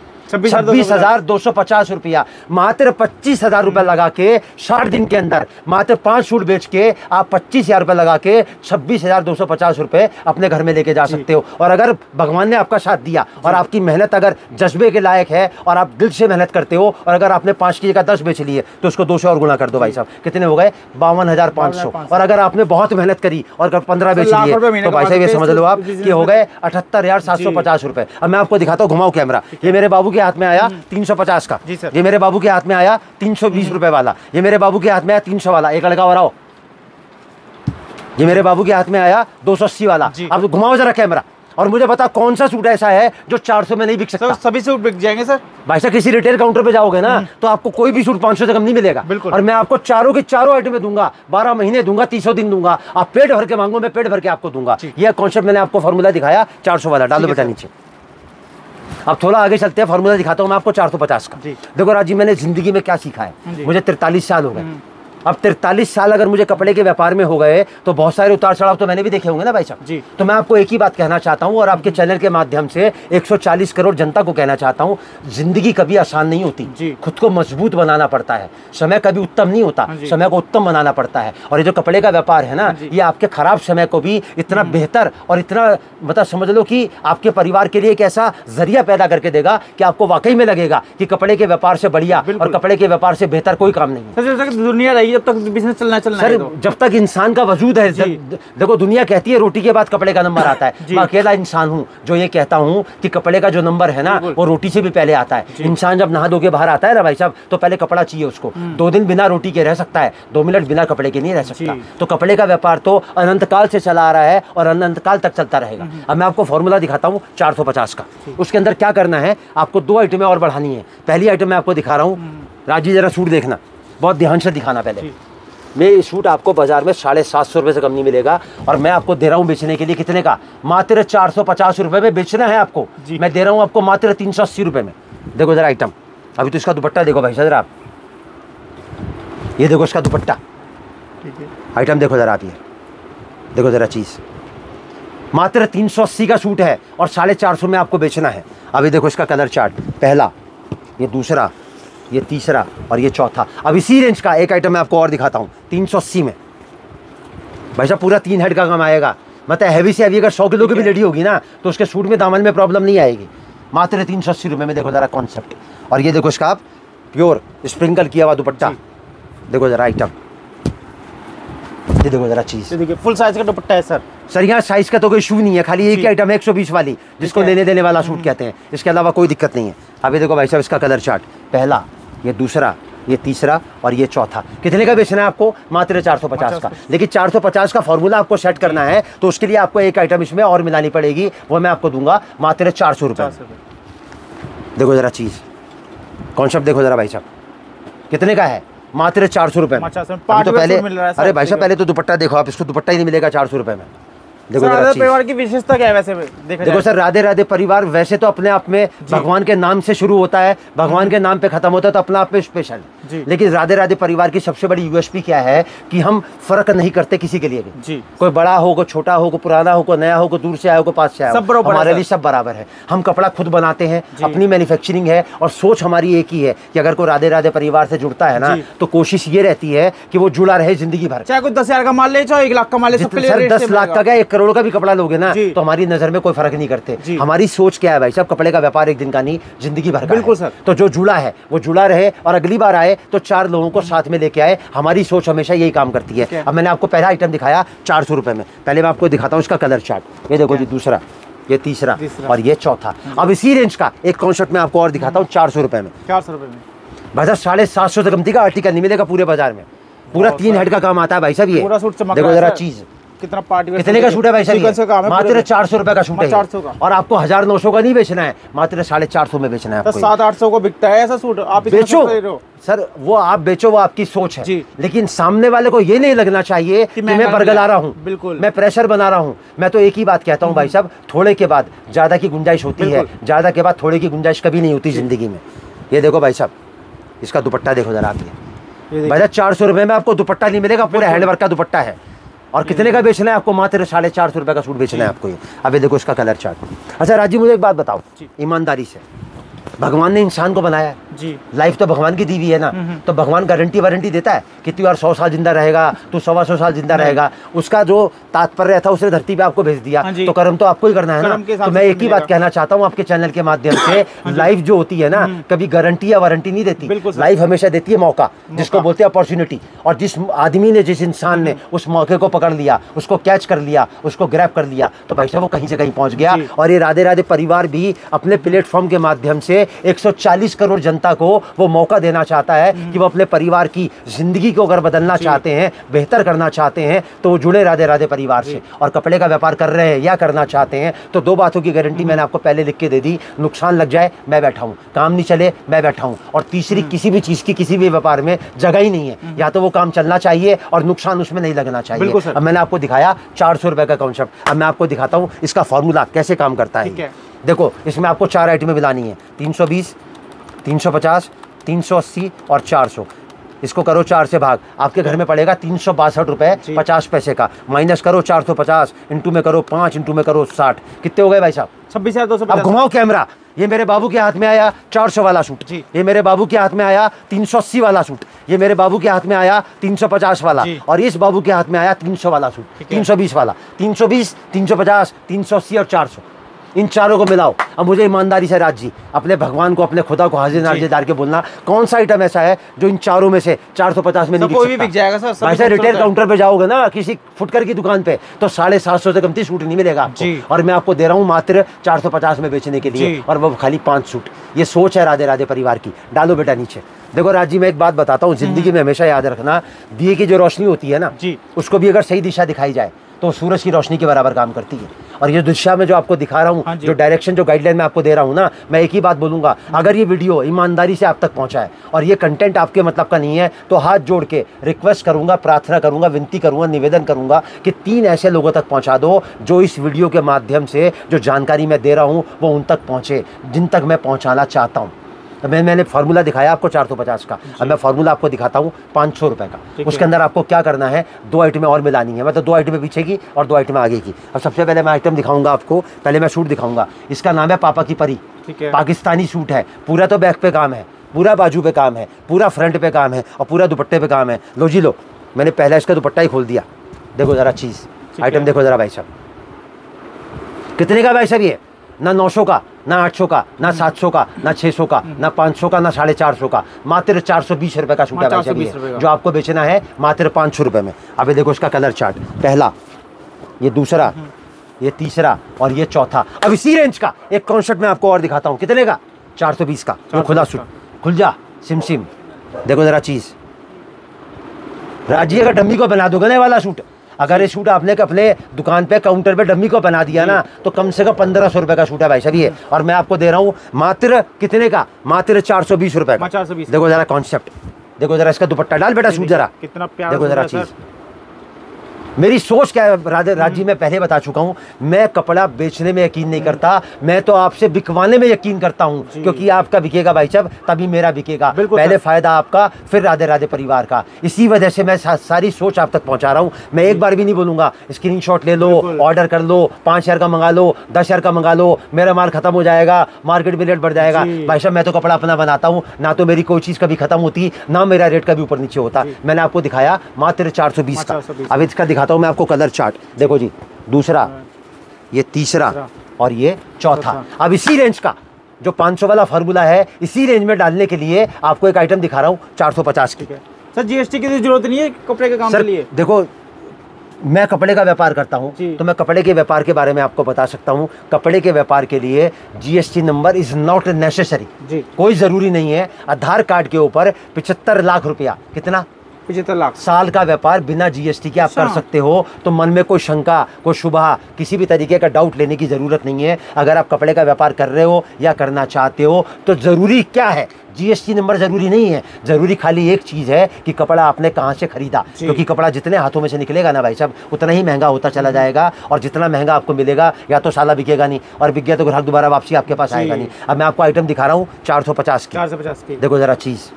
26,250 रुपया। मात्र 25,000 रुपए लगा के 60 दिन के अंदर मात्र 5 सूट बेच के आप 25,000 रुपए लगा के 26,250 रुपए अपने घर में लेके जा सकते हो। और अगर भगवान ने आपका साथ दिया और आपकी मेहनत अगर जज्बे के लायक है और आप दिल से मेहनत करते हो, और अगर आपने 5 की जगह 10 बेच लिए तो उसको 2 से और गुना कर दो भाई साहब, कितने हो गए? 52,500। और अगर आपने बहुत मेहनत करी और अगर 15 बेच लिए तो भाई साहब ये समझ लो आप कि हो गए 78,750 रुपए। अब मैं आपको दिखाता हूँ, घुमाओ कैमरा। ये मेरे बाबू के हाथ में आया 350 का, ये मेरे बाबू के हाथ में आया 320 रुपए वाला, ये मेरे बाबू के हाथ में आया 300 वाला, एक लड़का और आओ, ये मेरे बाबू के हाथ में आया 280 वाला। अब घुमाओ जरा कैमरा और मुझे बता कौन सा सूट ऐसा है जो 400 में नहीं बिक सकता? सभी सूट बिक जाएंगे सर। भाई साहब किसी रिटेल काउंटर पे जाओगे ना तो आपको कोई भी सूट 500 से कम नहीं मिलेगा। और मैं आपको चारों के चारों आइटम दूंगा, 12 महीने दूंगा, 300 दिन दूंगा। आप पेट भर के मांगो, मैं पेट भर के आपको दूंगा। यह कॉन्सेप्ट मैंने आपको फॉर्मूला दिखाया 400 वाला। डालो बेटा नीचे। अब थोड़ा आगे चलते हैं, फॉर्मूला दिखाता हूँ मैं आपको 450 का। देखो राज जी, मैंने जिंदगी में क्या सीखा है, मुझे 43 साल हो गए। अब 43 साल अगर मुझे कपड़े के व्यापार में हो गए तो बहुत सारे उतार चढ़ाव तो मैंने भी देखे होंगे ना भाई साहब जी। तो मैं आपको एक ही बात कहना चाहता हूं और आपके चैनल के माध्यम से 140 करोड़ जनता को कहना चाहता हूं, जिंदगी कभी आसान नहीं होती, खुद को मजबूत बनाना पड़ता है। समय कभी उत्तम नहीं होता, समय को उत्तम बनाना पड़ता है। और ये जो कपड़े का व्यापार है ना, ये आपके खराब समय को भी इतना बेहतर और इतना मतलब समझ लो कि आपके परिवार के लिए एक ऐसा जरिया पैदा करके देगा कि आपको वाकई में लगेगा कि कपड़े के व्यापार से बढ़िया और कपड़े के व्यापार से बेहतर कोई काम नहीं है। जब तक दुनिया रही, जब तक बिजनेस चलना सर, जब तक इंसान का वजूद है, देखो दुनिया कहती है रोटी के बाद कपड़े का नंबर आता है, मैं अकेला इंसान हूँ जो ये कहता हूँ कि कपड़े का जो नंबर है ना वो रोटी से भी पहले आता है। इंसान जब नहा धो के बाहर आता है ना भाई साहब, तो पहले कपड़ा चाहिए उसको। 2 दिन बिना रोटी के रह सकता है, 2 मिनट बिना कपड़े के नहीं रह सकता। तो कपड़े का व्यापार तो अनंत काल से चला आ रहा है और अनंत काल तक चलता रहेगा। अब मैं आपको फॉर्मूला दिखाता हूँ 450 का। उसके अंदर क्या करना है, आपको 2 आइटमें और बढ़ानी है। पहली आइटम मैं आपको दिखा रहा हूँ, राजी जरा सूट देखना, बहुत ध्यान से दिखाना। पहले मैं ये सूट आपको बाजार में 750 रुपये से कम नहीं मिलेगा और मैं आपको दे रहा हूँ बेचने के लिए कितने का, मात्र 450 रुपये में बेचना है आपको। मैं दे रहा हूँ आपको मात्र 380 रुपये में। देखो जरा आइटम, अभी तो इसका दुपट्टा देखो भाई साहब आप, ये देखो इसका दुपट्टा, आइटम देखो जरा आप, ये देखो जरा चीज़, मात्र 380 का सूट है और 450 में आपको बेचना है। अभी देखो इसका कलर चार्ट, पहला, ये दूसरा, ये तीसरा और ये चौथा। अब इसी रेंज का एक आइटम मैं आपको और दिखाता हूँ 380 में। भाई साहब पूरा 3 हेड का कम आएगा, मतलब हैवी से हैवी अगर 100 किलो की भी लेडी होगी ना तो उसके सूट में दामन में प्रॉब्लम नहीं आएगी। मात्र 380 रुपये में देखो जरा कॉन्सेप्ट। और ये देखो इसका आप प्योर स्प्रिंकल किया हुआ दुपट्टा, देखो जरा आइटम, ये देखो जरा चीज़, देखिए फुल साइज का दुपट्टा है सर। यहाँ साइज का तो कोई इशू नहीं है, खाली एक ही आइटम है 120 वाली, जिसको लेने देने वाला सूट कहते हैं। इसके अलावा कोई दिक्कत नहीं है। अभी देखो भाई साहब इसका कलर चार्ट, पहला, ये दूसरा, ये तीसरा और ये चौथा। कितने का बेचना है आपको, मात्र 450 का। लेकिन 450 का फॉर्मूला आपको सेट करना है तो उसके लिए आपको एक आइटम इसमें और मिलानी पड़ेगी, वो मैं आपको दूंगा मात्र 400 रुपये। देखो जरा चीज़, कॉन्सेप्ट देखो जरा भाई साहब, कितने का है, मात्र 400 रुपये में। तो पहले अरे भाई साहब पहले तो दुपट्टा देखो आप, इसको दुपट्टा ही नहीं मिलेगा 400 रुपये में। देखो राधे परिवार की विशेषता क्या है वैसे देखो सर, राधे राधे परिवार वैसे तो अपने आप में भगवान के नाम से शुरू होता है, भगवान के नाम पे खत्म होता है, तो अपना आप में स्पेशल। लेकिन राधे राधे परिवार की सबसे बड़ी यूएसपी क्या है कि हम फर्क नहीं करते किसी के लिए भी। कोई बड़ा हो, कोई छोटा हो, कोई पुराना हो, कोई नया हो, कोई दूर से आया हो, कोई पास से आया हो, हमारे लिए सब बराबर है। हम कपड़ा खुद बनाते हैं, अपनी मैन्युफैक्चरिंग है और सोच हमारी एक ही है कि अगर कोई राधे राधे परिवार से जुड़ता है ना तो कोशिश ये रहती है कि वो जुड़ा रहे जिंदगी भर। चाहे कोई 10,000 का माल ले, चाहे 1 लाख का माल ले, 10 लाख का क्या 1 करोड़ का भी कपड़ा लोगे ना तो हमारी नजर में कोई फर्क नहीं करते। हमारी सोच क्या है भाई साहब, कपड़े का व्यापार एक दिन का नहीं, जिंदगी भर का। बिल्कुल सर। तो जो जुड़ा है वो जुड़ा रहे और अगली बार आए तो 4 लोगों को साथ में लेके आए। हमारी सोच हमेशा यही काम करती है। अब मैंने आपको पहला आइटम दिखाया 400 रुपए में, पहले मैं आपको दिखाता हूँ इसका कलर चार्ट। ये देखो जी, दूसरा, ये तीसरा और ये चौथा। अब इसी रेंज का एक कॉन्सेप्ट में आपको और दिखाता हूँ 400 रुपए में। 400 रुपए में भाई साहब 750 से कमती का आर्टिकल नहीं मिलेगा पूरे बाजार में। पूरा 3 हेड का काम आता है भाई साहब। ये देखो जरा चीज, कितना पार्टी कितने का सूट है भाई साहब, मात्र 400 रुपए का सूट है। 400 का। और आपको 1900 का नहीं बेचना है, मात्र 450 में बेचना है आपको। 700-800 को बिकता है ऐसा सूट, आप बेचो सर, वो आप बेचो, वो आपकी सोच है। लेकिन सामने वाले को ये नहीं लगना चाहिए कि मैं बरगला रहा हूँ, बिल्कुल मैं प्रेशर बना रहा हूँ। मैं तो एक ही बात कहता हूँ भाई साहब, थोड़े के बाद ज्यादा की गुंजाइश होती है, ज्यादा के बाद थोड़े की गुंजाइश कभी नहीं होती जिंदगी में। ये देखो भाई साहब, इसका दुपट्टा देखो जरा आप। ये भाई 400 रुपए में आपको दुपट्टा नहीं मिलेगा, पूरे हैंडवर्क का दुपट्टा है। और कितने का बेचना है आपको, मात्र 450 रुपए का सूट बेचना है आपको ये। अभी देखो इसका कलर चार्ट। अच्छा राजीव, मुझे एक बात बताओ ईमानदारी से, भगवान ने इंसान को बनाया है जी, लाइफ तो भगवान की दी हुई है ना, तो भगवान गारंटी वारंटी देता है कि तू यार 100 साल जिंदा रहेगा, तू 125 साल जिंदा रहेगा। उसका जो तात्पर्य था उसने धरती पे आपको भेज दिया, तो कर्म तो आपको ही करना है ना। तो मैं एक ही बात कहना चाहता हूँ आपके चैनल के माध्यम से, लाइफ जो होती है ना कभी गारंटी या वारंटी नहीं देती, लाइफ हमेशा देती है मौका, जिसको बोलते हैं अपॉर्चुनिटी। और जिस आदमी ने, जिस इंसान ने उस मौके को पकड़ लिया, उसको कैच कर लिया, उसको ग्रैब कर लिया, तो भाई साहब वो कहीं से कहीं पहुंच गया। और ये राधे राधे परिवार भी अपने प्लेटफॉर्म के माध्यम से 140 करोड़ जनता को वो मौका देना चाहता है कि वो अपने परिवार की जिंदगी को अगर बदलना चाहते हैं, बेहतर करना चाहते हैं, तो वो जुड़े राधे राधे परिवार से। और कपड़े का व्यापार कर रहे हैं या करना चाहते हैं तो 2 बातों की गारंटी मैंने आपको पहले लिख के दे दी, नुकसान लग जाए मैं बैठा हूँ, काम नहीं चले मैं बैठा हूँ। और तीसरी, किसी भी चीज की किसी भी व्यापार में जगह ही नहीं है, या तो वो काम चलना चाहिए और नुकसान उसमें नहीं लगना चाहिए। अब मैंने आपको दिखाया 400 रुपए का कॉन्सेप्ट, अब मैं आपको दिखाता हूँ इसका फॉर्मूला कैसे काम करता है। देखो इसमें आपको 4 आइटमें मिलानी है, 320, 350, 380 और 400। इसको करो 4 से भाग, आपके घर में पड़ेगा 362 रुपए 50 पैसे का। माइनस करो 450, इंटू में करो 5, इंटू में करो 60, कितने हो गए भाई साहब? 26,250। अब घुमाओ कैमरा, ये मेरे बाबू के हाथ में आया 400 वाला सूट, ये मेरे बाबू के हाथ में आया 380 वाला सूट, ये मेरे बाबू के हाथ में आया 350 वाला, और इस बाबू के हाथ में आया 300 वाला सूट, 320 वाला, 320, 350, 380 और 400। इन चारों को मिलाओ। अब मुझे ईमानदारी से राज जी अपने भगवान को, अपने खुदा को हाजिर नाजिर डाल के बोलना, कौन सा आइटम ऐसा है जो इन चारों में से 450 में नहीं बिक कोई भी बिक जाएगा सर। वैसे रिटेल काउंटर पे जाओगे ना किसी फुटकर की दुकान पे तो 750 से कमती सूट नहीं मिलेगा आपको, और मैं आपको दे रहा हूँ मात्र 450 में बेचने के लिए, और वो खाली 5 सूट। ये सोच है राधे राधे परिवार की। डालो बेटा नीचे। देखो राज जी मैं एक बात बताता हूँ, जिंदगी में हमेशा याद रखना, दिए की जो रोशनी होती है ना, उसको भी अगर सही दिशा दिखाई जाए तो सूरज की रोशनी के बराबर काम करती है। और ये दिशा में जो आपको दिखा रहा हूँ, जो डायरेक्शन, जो गाइडलाइन मैं आपको दे रहा हूँ ना, मैं एक ही बात बोलूँगा, अगर ये वीडियो ईमानदारी से आप तक पहुँचा है और ये कंटेंट आपके मतलब का नहीं है, तो हाथ जोड़ के रिक्वेस्ट करूँगा, प्रार्थना करूँगा, विनती करूँगा, निवेदन करूँगा कि 3 ऐसे लोगों तक पहुँचा दो जो इस वीडियो के माध्यम से जो जानकारी मैं दे रहा हूँ वो उन तक पहुँचे जिन तक मैं पहुँचाना चाहता हूँ। मैंने फार्मूला दिखाया आपको 450 का, अब मैं फार्मूला आपको दिखाता हूँ 500 रुपये का। उसके अंदर आपको क्या करना है, 2 आइटमें और मिलानी है, मतलब 2 आइटमें पीछे की और 2 आइटमें आगे की। अब सबसे पहले मैं आइटम दिखाऊंगा आपको, पहले मैं सूट दिखाऊंगा। इसका नाम है पापा की परी, पाकिस्तानी सूट है, पूरा तो बैक पे काम है, पूरा बाजू पे काम है, पूरा फ्रंट पे काम है और पूरा दुपट्टे पे काम है। लो जी लो, मैंने पहले इसका दुपट्टा ही खोल दिया। देखो जरा चीज़, आइटम देखो जरा भाई साहब, कितने का भाई साहब? ये ना 900 का, ना 800 का, ना 700 का, ना 600 का, ना 500 का, ना 450 का, मात्र 420 रुपये का सूट है भाई साहब, जो आपको बेचना है मात्र 500 रुपये में। अभी देखो इसका कलर चार्ट, पहला, ये दूसरा, ये तीसरा और ये चौथा। अब इसी रेंज का एक कॉन्सेप्ट मैं आपको और दिखाता हूँ, कितने का? 420 का, वो खुला सूट, खुल जा सिम सिम। देखो जरा चीज़, राजी अगर डम्मी को बना दोगे ना वाला सूट, अगर ये सूट आपने अपने दुकान पे काउंटर पे डम्मी को बना दिया ना, तो कम से कम 1500 रुपए का सूट है भाई साहब ये, और मैं आपको दे रहा हूँ मात्र कितने का? मात्र 420 रुपए का। 420। देखो जरा कॉन्सेप्ट, देखो जरा इसका दुपट्टा डाल बेटा सूट जरा, कितना प्यारा। देखो जरा चीज, मेरी सोच क्या है राजी, मैं पहले बता चुका हूँ, मैं कपड़ा बेचने में यकीन नहीं करता, मैं तो आपसे बिकवाने में यकीन करता हूँ, क्योंकि आपका बिकेगा भाई साहब तभी मेरा बिकेगा। पहले फायदा आपका, फिर राधे राधे परिवार का। इसी वजह से मैं सारी सोच आप तक पहुँचा रहा हूँ। मैं एक बार भी नहीं बोलूँगा स्क्रीनशॉट ले लो, ऑर्डर कर लो, 5000 का मंगा लो, 10,000 का मंगा लो, मेरा माल खत्म हो जाएगा, मार्केट में रेट बढ़ जाएगा। भाई साहब मैं तो कपड़ा अपना बनाता हूँ, ना तो मेरी कोई चीज़ कभी खत्म होती, ना मेरा रेट कभी ऊपर नीचे होता। मैंने आपको दिखाया मात्र 420 का। अब इसका दिखाता हूँ मैं आपको कलर चार्ट, देखो जी, दूसरा, ये तीसरा और ये चौथा। अब इसी रेंज का जो 500 वाला फार्मूला है, इसी रेंज में डालने के लिए आपको एक आइटम दिखा रहा हूँ 450 की। सर जीएसटी की जरूरत नहीं है कपड़े के काम के लिए? देखो मैं कपड़े का व्यापार करता हूँ, तो मैं कपड़े के व्यापार के बारे में आपको बता सकता हूँ। कपड़े के व्यापार के लिए GST number is not necessary, कोई ज़रूरी नहीं है। आधार कार्ड के ऊपर 75 लाख रुपया, कितना? 75 लाख साल का व्यापार बिना जीएसटी के आप कर सकते हो। तो मन में कोई शंका, कोई शुबहा, किसी भी तरीके का डाउट लेने की ज़रूरत नहीं है। अगर आप कपड़े का व्यापार कर रहे हो या करना चाहते हो तो ज़रूरी क्या है? जीएसटी नंबर ज़रूरी नहीं है, ज़रूरी खाली एक चीज़ है कि कपड़ा आपने कहाँ से खरीदा, क्योंकि कपड़ा जितने हाथों में से निकलेगा ना भाई साहब, उतना ही महंगा होता चला जाएगा, और जितना महंगा आपको मिलेगा या तो साला बिकेगा नहीं, और बिक गया तो ग्राहक दोबारा वापसी आपके पास आएगा नहीं। अब मैं आपको आइटम दिखा रहा हूँ 450 की। देखो ज़रा चीज़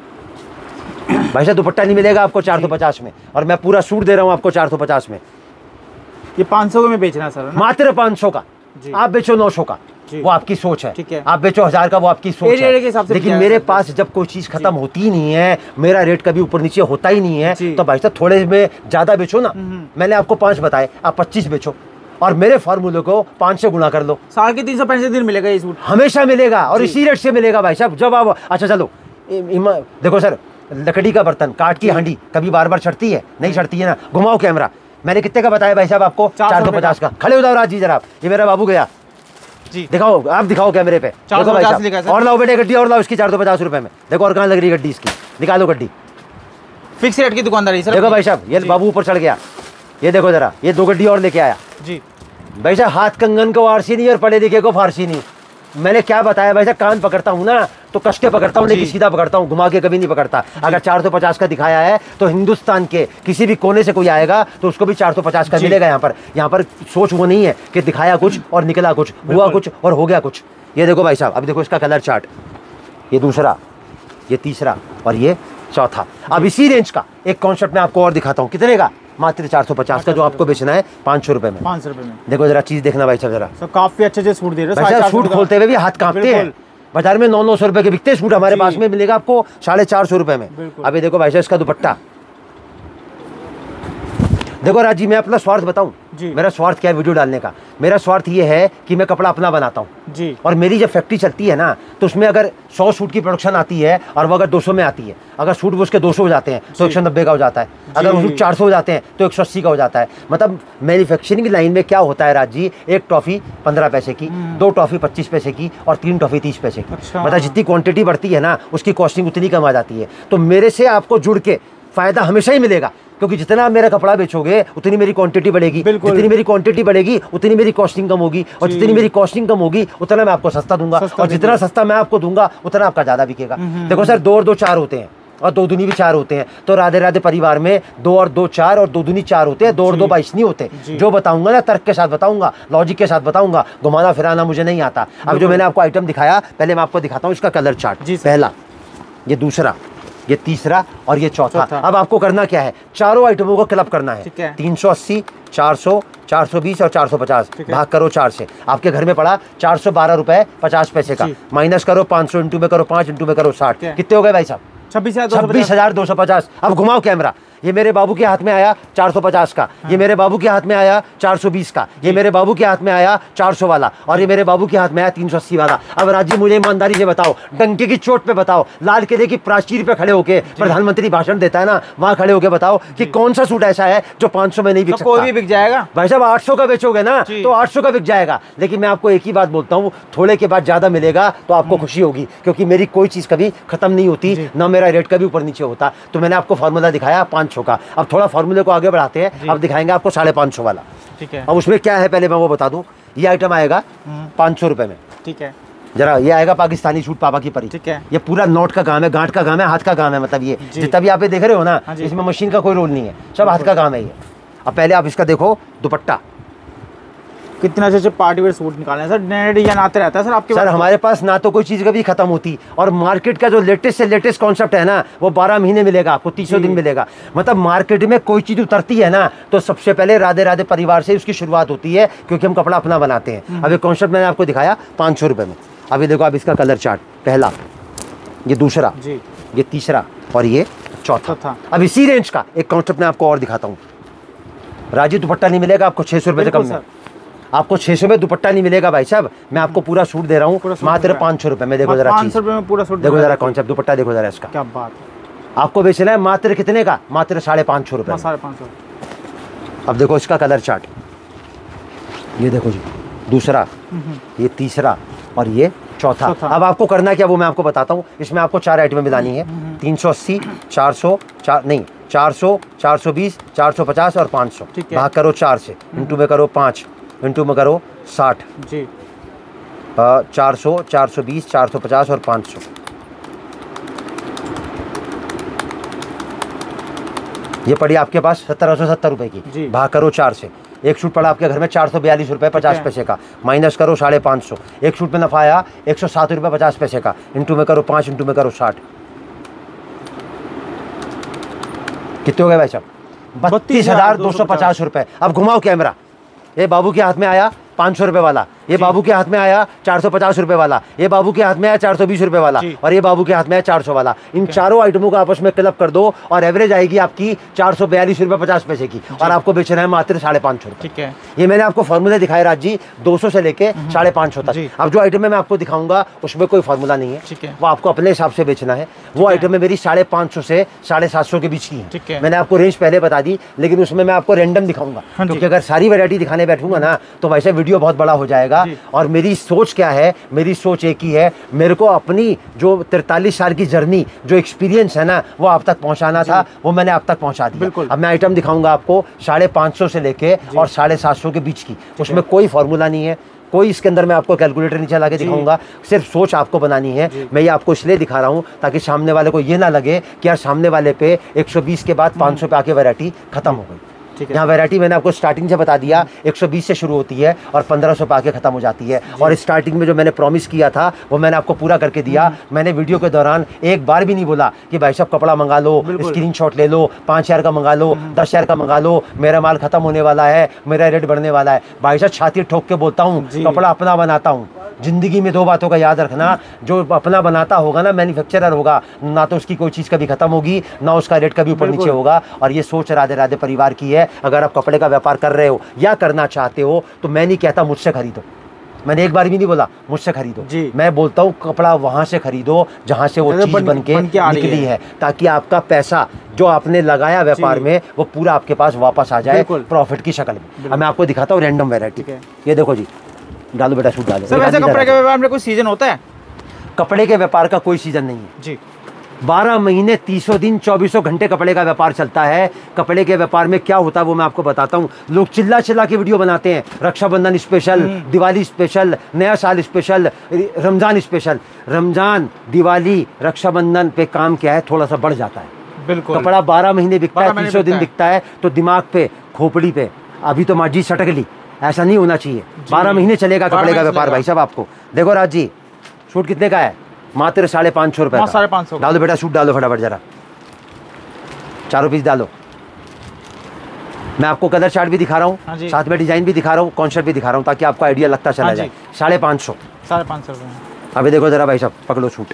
भाई साहब, दुपट्टा नहीं मिलेगा आपको 450 में, और मैं पूरा सूट दे रहा हूँ आपको 450 में। ये 500 में बेचना सर, मात्र 500 का। आप बेचो 900 का, वो आपकी सोच है। ठीक है, आप बेचो 1000 का, वो आपकी सोच है। लेकिन मेरे पास जब कोई चीज खत्म होती ही नहीं है, मेरा रेट कभी ऊपर नीचे होता ही नहीं है, तो भाई साहब थोड़े में ज्यादा बेचो ना। मैंने आपको 5 बताए, आप 25 बेचो, और मेरे फार्मूले को 5 से गुणा कर लो। साल के 365 दिन मिलेगा ये सूट, हमेशा मिलेगा, और इसी रेट से मिलेगा भाई साहब। जब आप, अच्छा चलो देखो सर, लकड़ी का बर्तन, काट की हांडी कभी बार बार छटती है? नहीं छटती है ना। घुमाओ कैमरा, मैंने कितने का बताया भाई साहब आपको? 450 का। खड़े हो जाओ राज जी जरा, ये मेरा बाबू गया जी, दिखाओ, आप दिखाओ कैमरे पे। देखो भाई साहब, और लाओ बेटे गड्डी, और लाओ इसकी 450 रुपए में। देखो और कहाँ लग रही है गड्डी इसकी, निकालो गड्डी। फिक्स रेट की दुकानदारी सर। देखो भाई साहब, ये बाबू ऊपर चढ़ गया, ये देखो जरा, ये 2 गड्डी और लेके आया जी। भाई साहब हाथ कंगन को वारसी नहीं और पढ़े लिखे को फारसी नहीं। मैंने क्या बताया भाई साहब, कान पकड़ता हूँ ना तो कस के पकड़ता हूँ, लेकिन सीधा पकड़ता हूँ, घुमा के कभी नहीं पकड़ता। अगर 450 का दिखाया है तो हिंदुस्तान के किसी भी कोने से कोई आएगा तो उसको भी 450 का मिलेगा। यहाँ पर सोच वो नहीं है कि दिखाया कुछ और निकला कुछ, हुआ कुछ और हो गया कुछ। ये देखो भाई साहब, अभी देखो इसका कलर चार्ट, ये दूसरा, ये तीसरा और ये चौथा। अब इसी रेंज का एक कॉन्सेप्ट मैं आपको और दिखाता हूँ, कितने का, मात्र 450 का, जो आपको बेचना है 500 रुपए में। 500 रुपए में। देखो जरा चीज देखना भाई साहब, जरा काफी अच्छे सूट दे रहे हैं। सूट खोलते हुए भी हाथ कांपते हैं। बाजार में 900 रुपए के बिकते सूट, हमारे पास में मिलेगा आपको 450 रुपए में। अभी देखो भाई साहब इसका दुपट्टा, देखो राज जी, मैं अपना स्वार्थ बताऊं, मेरा स्वार्थ क्या है वीडियो डालने का, मेरा स्वार्थ ये है कि मैं कपड़ा अपना बनाता हूं जी। और मेरी जब फैक्ट्री चलती है ना तो उसमें अगर 100 सूट की प्रोडक्शन आती है और वो अगर 200 में आती है, अगर सूट वो उसके 200 हो जाते हैं तो 190 का हो जाता है, अगर वो सूट 400 हो जाते हैं तो 180 का हो जाता है। मतलब मैन्युफैक्चरिंग लाइन में क्या होता है राज जी, एक टॉफी 15 पैसे की, 2 टॉफी 25 पैसे की और 3 टॉफी 30 पैसे की। मतलब जितनी क्वांटिटी बढ़ती है ना उसकी कॉस्टिंग उतनी कम आ जाती है। तो मेरे से आपको जुड़ के फायदा हमेशा ही मिलेगा, क्योंकि जितना आप मेरा कपड़ा बेचोगे उतनी मेरी क्वांटिटी बढ़ेगी, जितनी मेरी क्वांटिटी बढ़ेगी उतनी मेरी कॉस्टिंग कम होगी, और जितनी मेरी कॉस्टिंग कम होगी उतना मैं आपको सस्ता दूंगा, और जितना सस्ता मैं आपको दूंगा उतना आपका ज्यादा बिकेगा। देखो सर, 2 और 2 4 होते हैं और 2 दूनी भी 4 होते हैं। तो राधे राधे परिवार में 2 और 2 4 और 2 दूनी 4 होते हैं, 2 और 2 22 नहीं होते। जो बताऊंगा ना तर्क के साथ बताऊंगा, लॉजिक के साथ बताऊंगा, घुमाना फिराना मुझे नहीं आता। अब जो मैंने आपको आइटम दिखाया, पहले मैं आपको दिखाता हूँ इसका कलर चार्ट। पहला, ये दूसरा, ये तीसरा और ये चौथा। अब आपको करना क्या है, चारों आइटमों को क्लब करना है। 380, 400, 420 और 450 भाग करो 4 से। आपके घर में पड़ा 412 रुपए 50 पैसे का, माइनस करो 500, इंटू में करो 5, इंटू में करो 60, कितने हो गए भाई साहब, 26,250। अब घुमाओ कैमरा, ये मेरे बाबू के हाथ में आया 450 का, ये मेरे बाबू के हाथ में आया 420 का, ये मेरे बाबू के हाथ में आया 400 वाला, और ये मेरे बाबू के हाथ में आया 380 वाला। अब राजी मुझे ईमानदारी से बताओ, डंके की चोट पे बताओ, लाल किले की प्राचीर पे खड़े होके प्रधानमंत्री भाषण देता है ना, वहां खड़े होके बताओ कि कौन सा सूट ऐसा है जो 500 में नहीं बिक सकता। कोई भी बिक जाएगा भाई साहब, 800 का बेचोगे ना तो 800 का बिक जाएगा। लेकिन मैं आपको एक ही बात बोलता हूँ, थोड़े के बाद ज्यादा मिलेगा तो आपको खुशी होगी, क्योंकि मेरी कोई चीज कभी खत्म नहीं होती, ना मेरा रेट कभी ऊपर नीचे होता। तो मैंने आपको फॉर्मूला दिखाया 500 का। अब थोड़ा फॉर्मूले को आगे बढ़ाते हैं, अब दिखाएंगे आपको 550 वाला। ठीक है। अब उसमें क्या है पहले मैं वो बता दूं, ये आइटम आएगा 500 रुपए में। ठीक है। जरा ये आएगा पाकिस्तानी सूट पापा की परी। ठीक है। ये पूरा नोट का काम है, गांठ का काम है, हाथ का काम है। मतलब ये जितना भी आप देख रहे हो ना, इसमें मशीन का कोई रोल नहीं है, सब हाथ का काम है ये। अब पहले आप इसका देखो दुपट्टा, कितना अच्छे पार्टी वेयर सूट निकाले हैं सर, नए डिजाइन आते रहता है सर आपके सर। हमारे पास ना तो कोई चीज़ कभी खत्म होती, और मार्केट का जो लेटेस्ट से लेटेस्ट कॉन्सेप्ट है ना, वो 12 महीने मिलेगा आपको, 300 दिन मिलेगा। मतलब मार्केट में कोई चीज़ उतरती है ना तो सबसे पहले राधे राधे परिवार से उसकी शुरुआत होती है, क्योंकि हम कपड़ा अपना बनाते हैं। अब ये कॉन्सेप्ट मैंने आपको दिखाया 500 रुपये में। अभी देखो अब इसका कलर चार्ट, पहला, ये दूसरा, ये तीसरा और ये चौथा। अब इसी रेंज का एक कॉन्सेप्ट मैं आपको और दिखाता हूँ। राजी दुपट्टा नहीं मिलेगा आपको 600 रुपये से कम में, आपको 600 में दुपट्टा नहीं मिलेगा भाई साहब। मैं आपको पूरा सूट दे रहा हूँ मात्र 500 रुपये में। देखो जरा 500 रुपये में पूरा सूट, देखो जरा कॉन्सेप्ट, दुपट्टा देखो जरा इसका, क्या बात है। आपको बेचना है मात्र कितने का, मात्र 550 रुपये। 550। अब देखो इसका कलर चार्ट, ये देखो जी, दूसरा, ये तीसरा और ये चौथा। अब आपको करना क्या वो मैं आपको बताता हूँ। इसमें आपको 4 आइटमें मिलानी है, 380, 400, 400, 420, 450 और 500। भाग करो 4 से, इंटू में करो 5, इंटू में करो 60 जी, 400, 420, 450 और 500। ये पड़ी आपके पास 1770 रुपए की। भाग करो 4 से, एक सूट पड़ा आपके घर में 442 रुपये 50 पैसे का, माइनस करो 550। एक सूट में नफा आया 107 रुपये 50 पैसे का, इंटू में करो 5, इंटू में करो 60, कितने हो गए भाई साहब, 32,250 रुपये। अब घुमाओ कैमरा, ये बाबू के हाथ में आया 500 रुपये वाला, ये बाबू के हाथ में आया 450 रुपये वाला, ये बाबू के हाथ में आया 420 रुपये वाला, और ये बाबू के हाथ में आया 400 वाला। इन चारों आइटमों को आपस में क्लब कर दो और एवरेज आएगी आपकी 442 रुपये 50 पैसे की, और आपको बेचना है मात्र 550 रुपये। ठीक है। ये मैंने आपको फॉर्मूले दिखाए राज जी, 200 से लेके 550 तक। अब जो आइटम मैं आपको दिखाऊंगा उसमें कोई फॉर्मूला नहीं है, वो आपको अपने हिसाब से बेचना है। वो आइटम में मेरी 550 से 750 के बीच की है। मैंने आपको रेंज पहले बता दी, लेकिन उसमें मैं आपको रैंडम दिखाऊंगा, क्योंकि अगर सारी वैरायटी दिखाने बैठूंगा ना तो वैसे वीडियो बहुत बड़ा हो जाएगा। और मेरी सोच क्या है, मेरी सोच एक ही है, मेरे को अपनी जो 43 साल की जर्नी, जो एक्सपीरियंस है ना, वो आप तक पहुंचाना था, वो मैंने आप तक पहुंचा दिया। अब मैं आइटम दिखाऊंगा आपको 550 से लेके और 750 के बीच की, उसमें कोई फॉर्मूला नहीं है, कोई इसके अंदर मैं आपको कैलकुलेटर नीचे ला के दिखाऊंगा, सिर्फ सोच आपको बनानी है। मैं ये आपको इसलिए दिखा रहा हूँ ताकि सामने वाले को ये ना लगे कि यार सामने वाले पे 120 के बाद 500 पे आके वैरायटी खत्म हो गई। यहाँ वैरायटी मैंने आपको स्टार्टिंग से बता दिया 120 से शुरू होती है और 1500 पे आके खत्म हो जाती है। और स्टार्टिंग में जो मैंने प्रॉमिस किया था वो मैंने आपको पूरा करके दिया। मैंने वीडियो के दौरान एक बार भी नहीं बोला कि भाई साहब कपड़ा मंगा लो, स्क्रीनशॉट ले लो, 5000 का मंगा लो, 10,000 का मंगा लो, मेरा माल खत्म होने वाला है, मेरा रेट बढ़ने वाला है। भाई साहब छाती ठोक के बोलता हूँ, कपड़ा अपना बनाता हूँ। जिंदगी में 2 बातों का याद रखना, जो अपना बनाता होगा ना, मैन्युफैक्चरर होगा ना, तो उसकी कोई चीज़ कभी खत्म होगी ना उसका रेट कभी ऊपर नीचे होगा। और ये सोच राधे राधे परिवार की है। अगर आप कपड़े का व्यापार कर रहे हो या करना चाहते हो तो मैं नहीं कहता मुझसे खरीदो, मैंने एक बार भी नहीं बोला मुझसे खरीदो, मैं बोलता हूँ कपड़ा वहां से खरीदो जहां से वो चीज बन के निकली है, ताकि आपका पैसा जो आपने लगाया व्यापार में वो पूरा आपके पास वापस आ जाए प्रॉफिट की शक्ल में। अब मैं आपको दिखाता हूँ रैंडम वैरायटी। ये देखो जी, डालो बेटा, सूट डालो। वैसे कपड़े के व्यापार में कोई सीजन होता है? कपड़े के व्यापार का कोई सीजन नहीं है जी। 12 महीने 300 दिन 2400 घंटे कपड़े का व्यापार चलता है। कपड़े के व्यापार में क्या होता है वो मैं आपको बताता हूँ। लोग चिल्ला चिल्ला के वीडियो बनाते हैं, रक्षाबंधन स्पेशल, दिवाली स्पेशल, नया साल स्पेशल, रमजान स्पेशल। रमजान, दिवाली, रक्षाबंधन पे काम क्या है, थोड़ा सा बढ़ जाता है। बिल्कुल। कपड़ा 12 महीने बिकता है, 300 दिन बिकता है, तो दिमाग पे, खोपड़ी पे अभी तो माजी सटक ली, ऐसा नहीं होना चाहिए। 12 महीने चलेगा कपड़े का व्यापार भाई साहब। आपको देखो राज जी, सूट कितने का है? मात्र 550 रुपए। 550। डालो बेटा, सूट डालो फटाफट जरा, 4 पीस डालो। मैं आपको कलर चार्ट भी दिखा रहा हूँ, साथ में डिजाइन भी दिखा रहा हूँ, कॉन्सेप्ट भी दिखा रहा हूँ, ताकि आपको आइडिया लगता चला जाए। 550। 550 रुपए। अभी देखो जरा भाई साहब, पकड़ो सूट,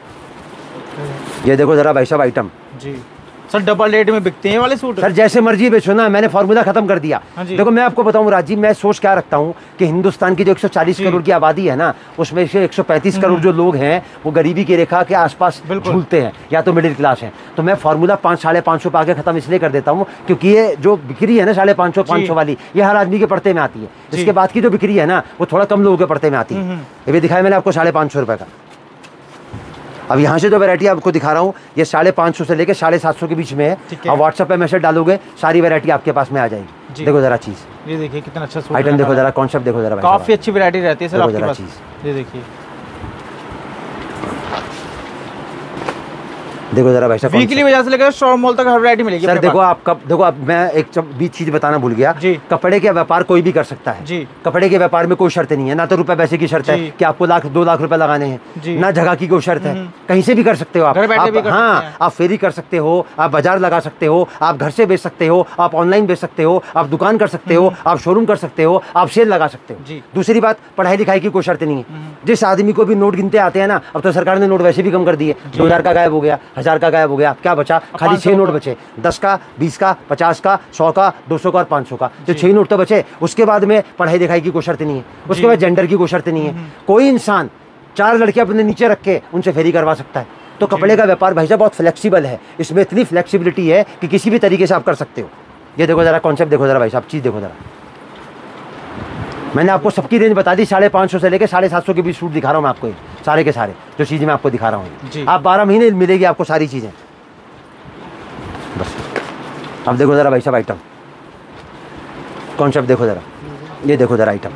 ये देखो जरा भाई साहब आइटम जी। सर डबल रेट में बिकते हैं वाले सूट? सर जैसे मर्जी बेचो ना, मैंने फॉर्मूला खत्म कर दिया। देखो मैं आपको बताऊं राजीव, मैं सोच क्या रखता हूं कि हिंदुस्तान की जो 140 करोड़ की आबादी है ना, उसमें से 135 करोड़ जो लोग हैं वो गरीबी की रेखा के आसपास झूलते हैं या तो मिडिल क्लास हैं। तो मैं फॉर्मूला 500-550 पे आके खत्म इसलिए कर देता हूँ क्योंकि ये जो बिक्री है ना 550 वाली, ये हर आदमी के पड़ते में आती है। इसके बाद की जो बिक्री है ना वो थोड़ा कम लोगों के पड़ते में आती है। ये भी दिखाया मैंने आपको 550 रुपए का। अब यहाँ से जो वैरायटी आपको दिखा रहा हूँ ये 550 से लेके 750 के बीच में है। और व्हाट्सएप पे मैसेज डालोगे सारी वैरायटी आपके पास में आ जाएगी। देखो जरा चीज, ये देखिए कितना अच्छा सूट आइटम, देखो जरा कॉन्सेप्ट, देखो जरा, काफी अच्छी वैरायटी रहती है सर आपके पास। ये देखिए, देखो जरा भाई साहब, वीकली बाजार से लेकर शॉप मॉल तक हर वैरायटी मिलेगी सर। देखो आप कब, देखो अब मैं एक बीच चीज बताना भूल गया। कपड़े के व्यापार कोई भी कर सकता है जी। कपड़े के व्यापार में कोई शर्त नहीं है, ना तो रुपए पैसे की शर्त है कि आपको 1-2 लाख रुपए लगाने हैं, ना जगह की कोई शर्त है। कहीं से भी कर सकते हो आप, हाँ आप फेरी कर सकते हो, आप बाजार लगा सकते हो, आप घर से बेच सकते हो, आप ऑनलाइन बेच सकते हो, आप दुकान कर सकते हो, आप शोरूम कर सकते हो, आप सेल लगा सकते हो। दूसरी बात, पढ़ाई लिखाई की कोई शर्त नहीं है। जिस आदमी को भी नोट गिनते आते हैं ना, अब तो सरकार ने नोट वैसे भी कम कर दिए, 2000 का गायब हो गया, 1000 का गायब हो गया, क्या बचा? खाली 6 नोट बचे, 10 का, 20 का, 50 का, 100 का, 200 का और 500 का, जो 6 नोट तो बचे। उसके बाद में पढ़ाई लिखाई की कोई शर्त नहीं है, उसके बाद जेंडर की कोई शर्त नहीं है। कोई इंसान 4 लड़के अपने नीचे रख के उनसे फेरी करवा सकता है। तो कपड़े का व्यापार भाई साहब बहुत फ्लेक्सिबल है, इसमें इतनी फ्लेक्सिबिलिटी है कि किसी भी तरीके से आप कर सकते हो। ये देखो जरा कॉन्सेप्ट, देखो जरा भाई साहब, चीज़ देखो जरा। मैंने आपको सबकी रेंज बता दी, 550 से लेकर 750 के बीच सूट दिखा रहा हूँ मैं आपको, सारे के सारे जो चीज़ें मैं आपको दिखा रहा हूँ। आप 12 महीने मिलेगी आपको सारी चीज़ें बस। अब देखो जरा भाई साहब आइटम, कॉन्सेप्ट देखो जरा, ये देखो जरा आइटम।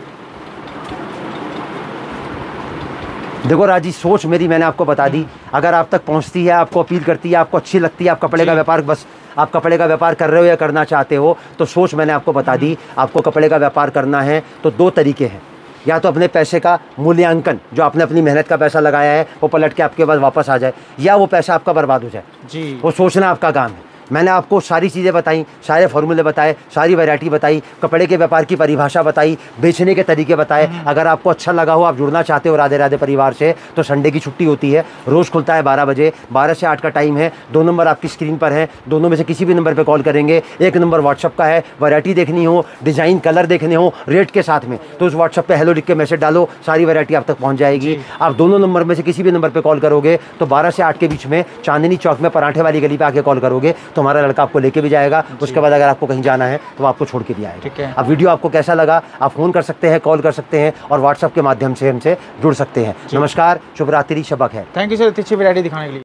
देखो राजी, सोच मेरी मैंने आपको बता दी, अगर आप तक पहुंचती है, आपको अपील करती है, आपको अच्छी लगती है, आप कपड़े का व्यापार, बस आप कपड़े का व्यापार कर रहे हो या करना चाहते हो, तो सोच मैंने आपको बता दी। आपको कपड़े का व्यापार करना है तो 2 तरीके हैं, या तो अपने पैसे का मूल्यांकन, जो आपने अपनी मेहनत का पैसा लगाया है वो पलट के आपके पास वापस आ जाए, या वो पैसा आपका बर्बाद हो जाए जी। वो सोचना आपका काम है। मैंने आपको सारी चीज़ें बताई, सारे फॉर्मूले बताए, सारी वैरायटी बताई, कपड़े के व्यापार की परिभाषा बताई, बेचने के तरीके बताए। अगर आपको अच्छा लगा हो, आप जुड़ना चाहते हो राधे राधे परिवार से, तो संडे की छुट्टी होती है, रोज़ खुलता है 12 बजे, 12 से 8 का टाइम है। 2 नंबर आपकी स्क्रीन पर हैं, दोनों में से किसी भी नंबर पर कॉल करेंगे। 1 नंबर व्हाट्सअप का है, वैरायटी देखनी हो, डिज़ाइन कलर देखने हो रेट के साथ में, तो उस व्हाट्सअप पर हेलो लिख के मैसेज डालो, सारी वैरायटी आप तक पहुँच जाएगी। आप दोनों नंबर में से किसी भी नंबर पर कॉल करोगे तो 12 से 8 के बीच में चांदनी चौक में पराठे वाली गली पर आके कॉल करोगे तो हमारा लड़का आपको लेके भी जाएगा। उसके बाद अगर आपको कहीं जाना है तो आपको छोड़ के भी आएगा। ठीक है। अब वीडियो आपको कैसा लगा, आप फोन कर सकते हैं, कॉल कर सकते हैं और व्हाट्सएप के माध्यम से हमसे जुड़ सकते हैं। नमस्कार, शुभ रात्रि, शब ख़ैर। थैंक यू सर, अच्छी वैरायटी दिखाने के लिए।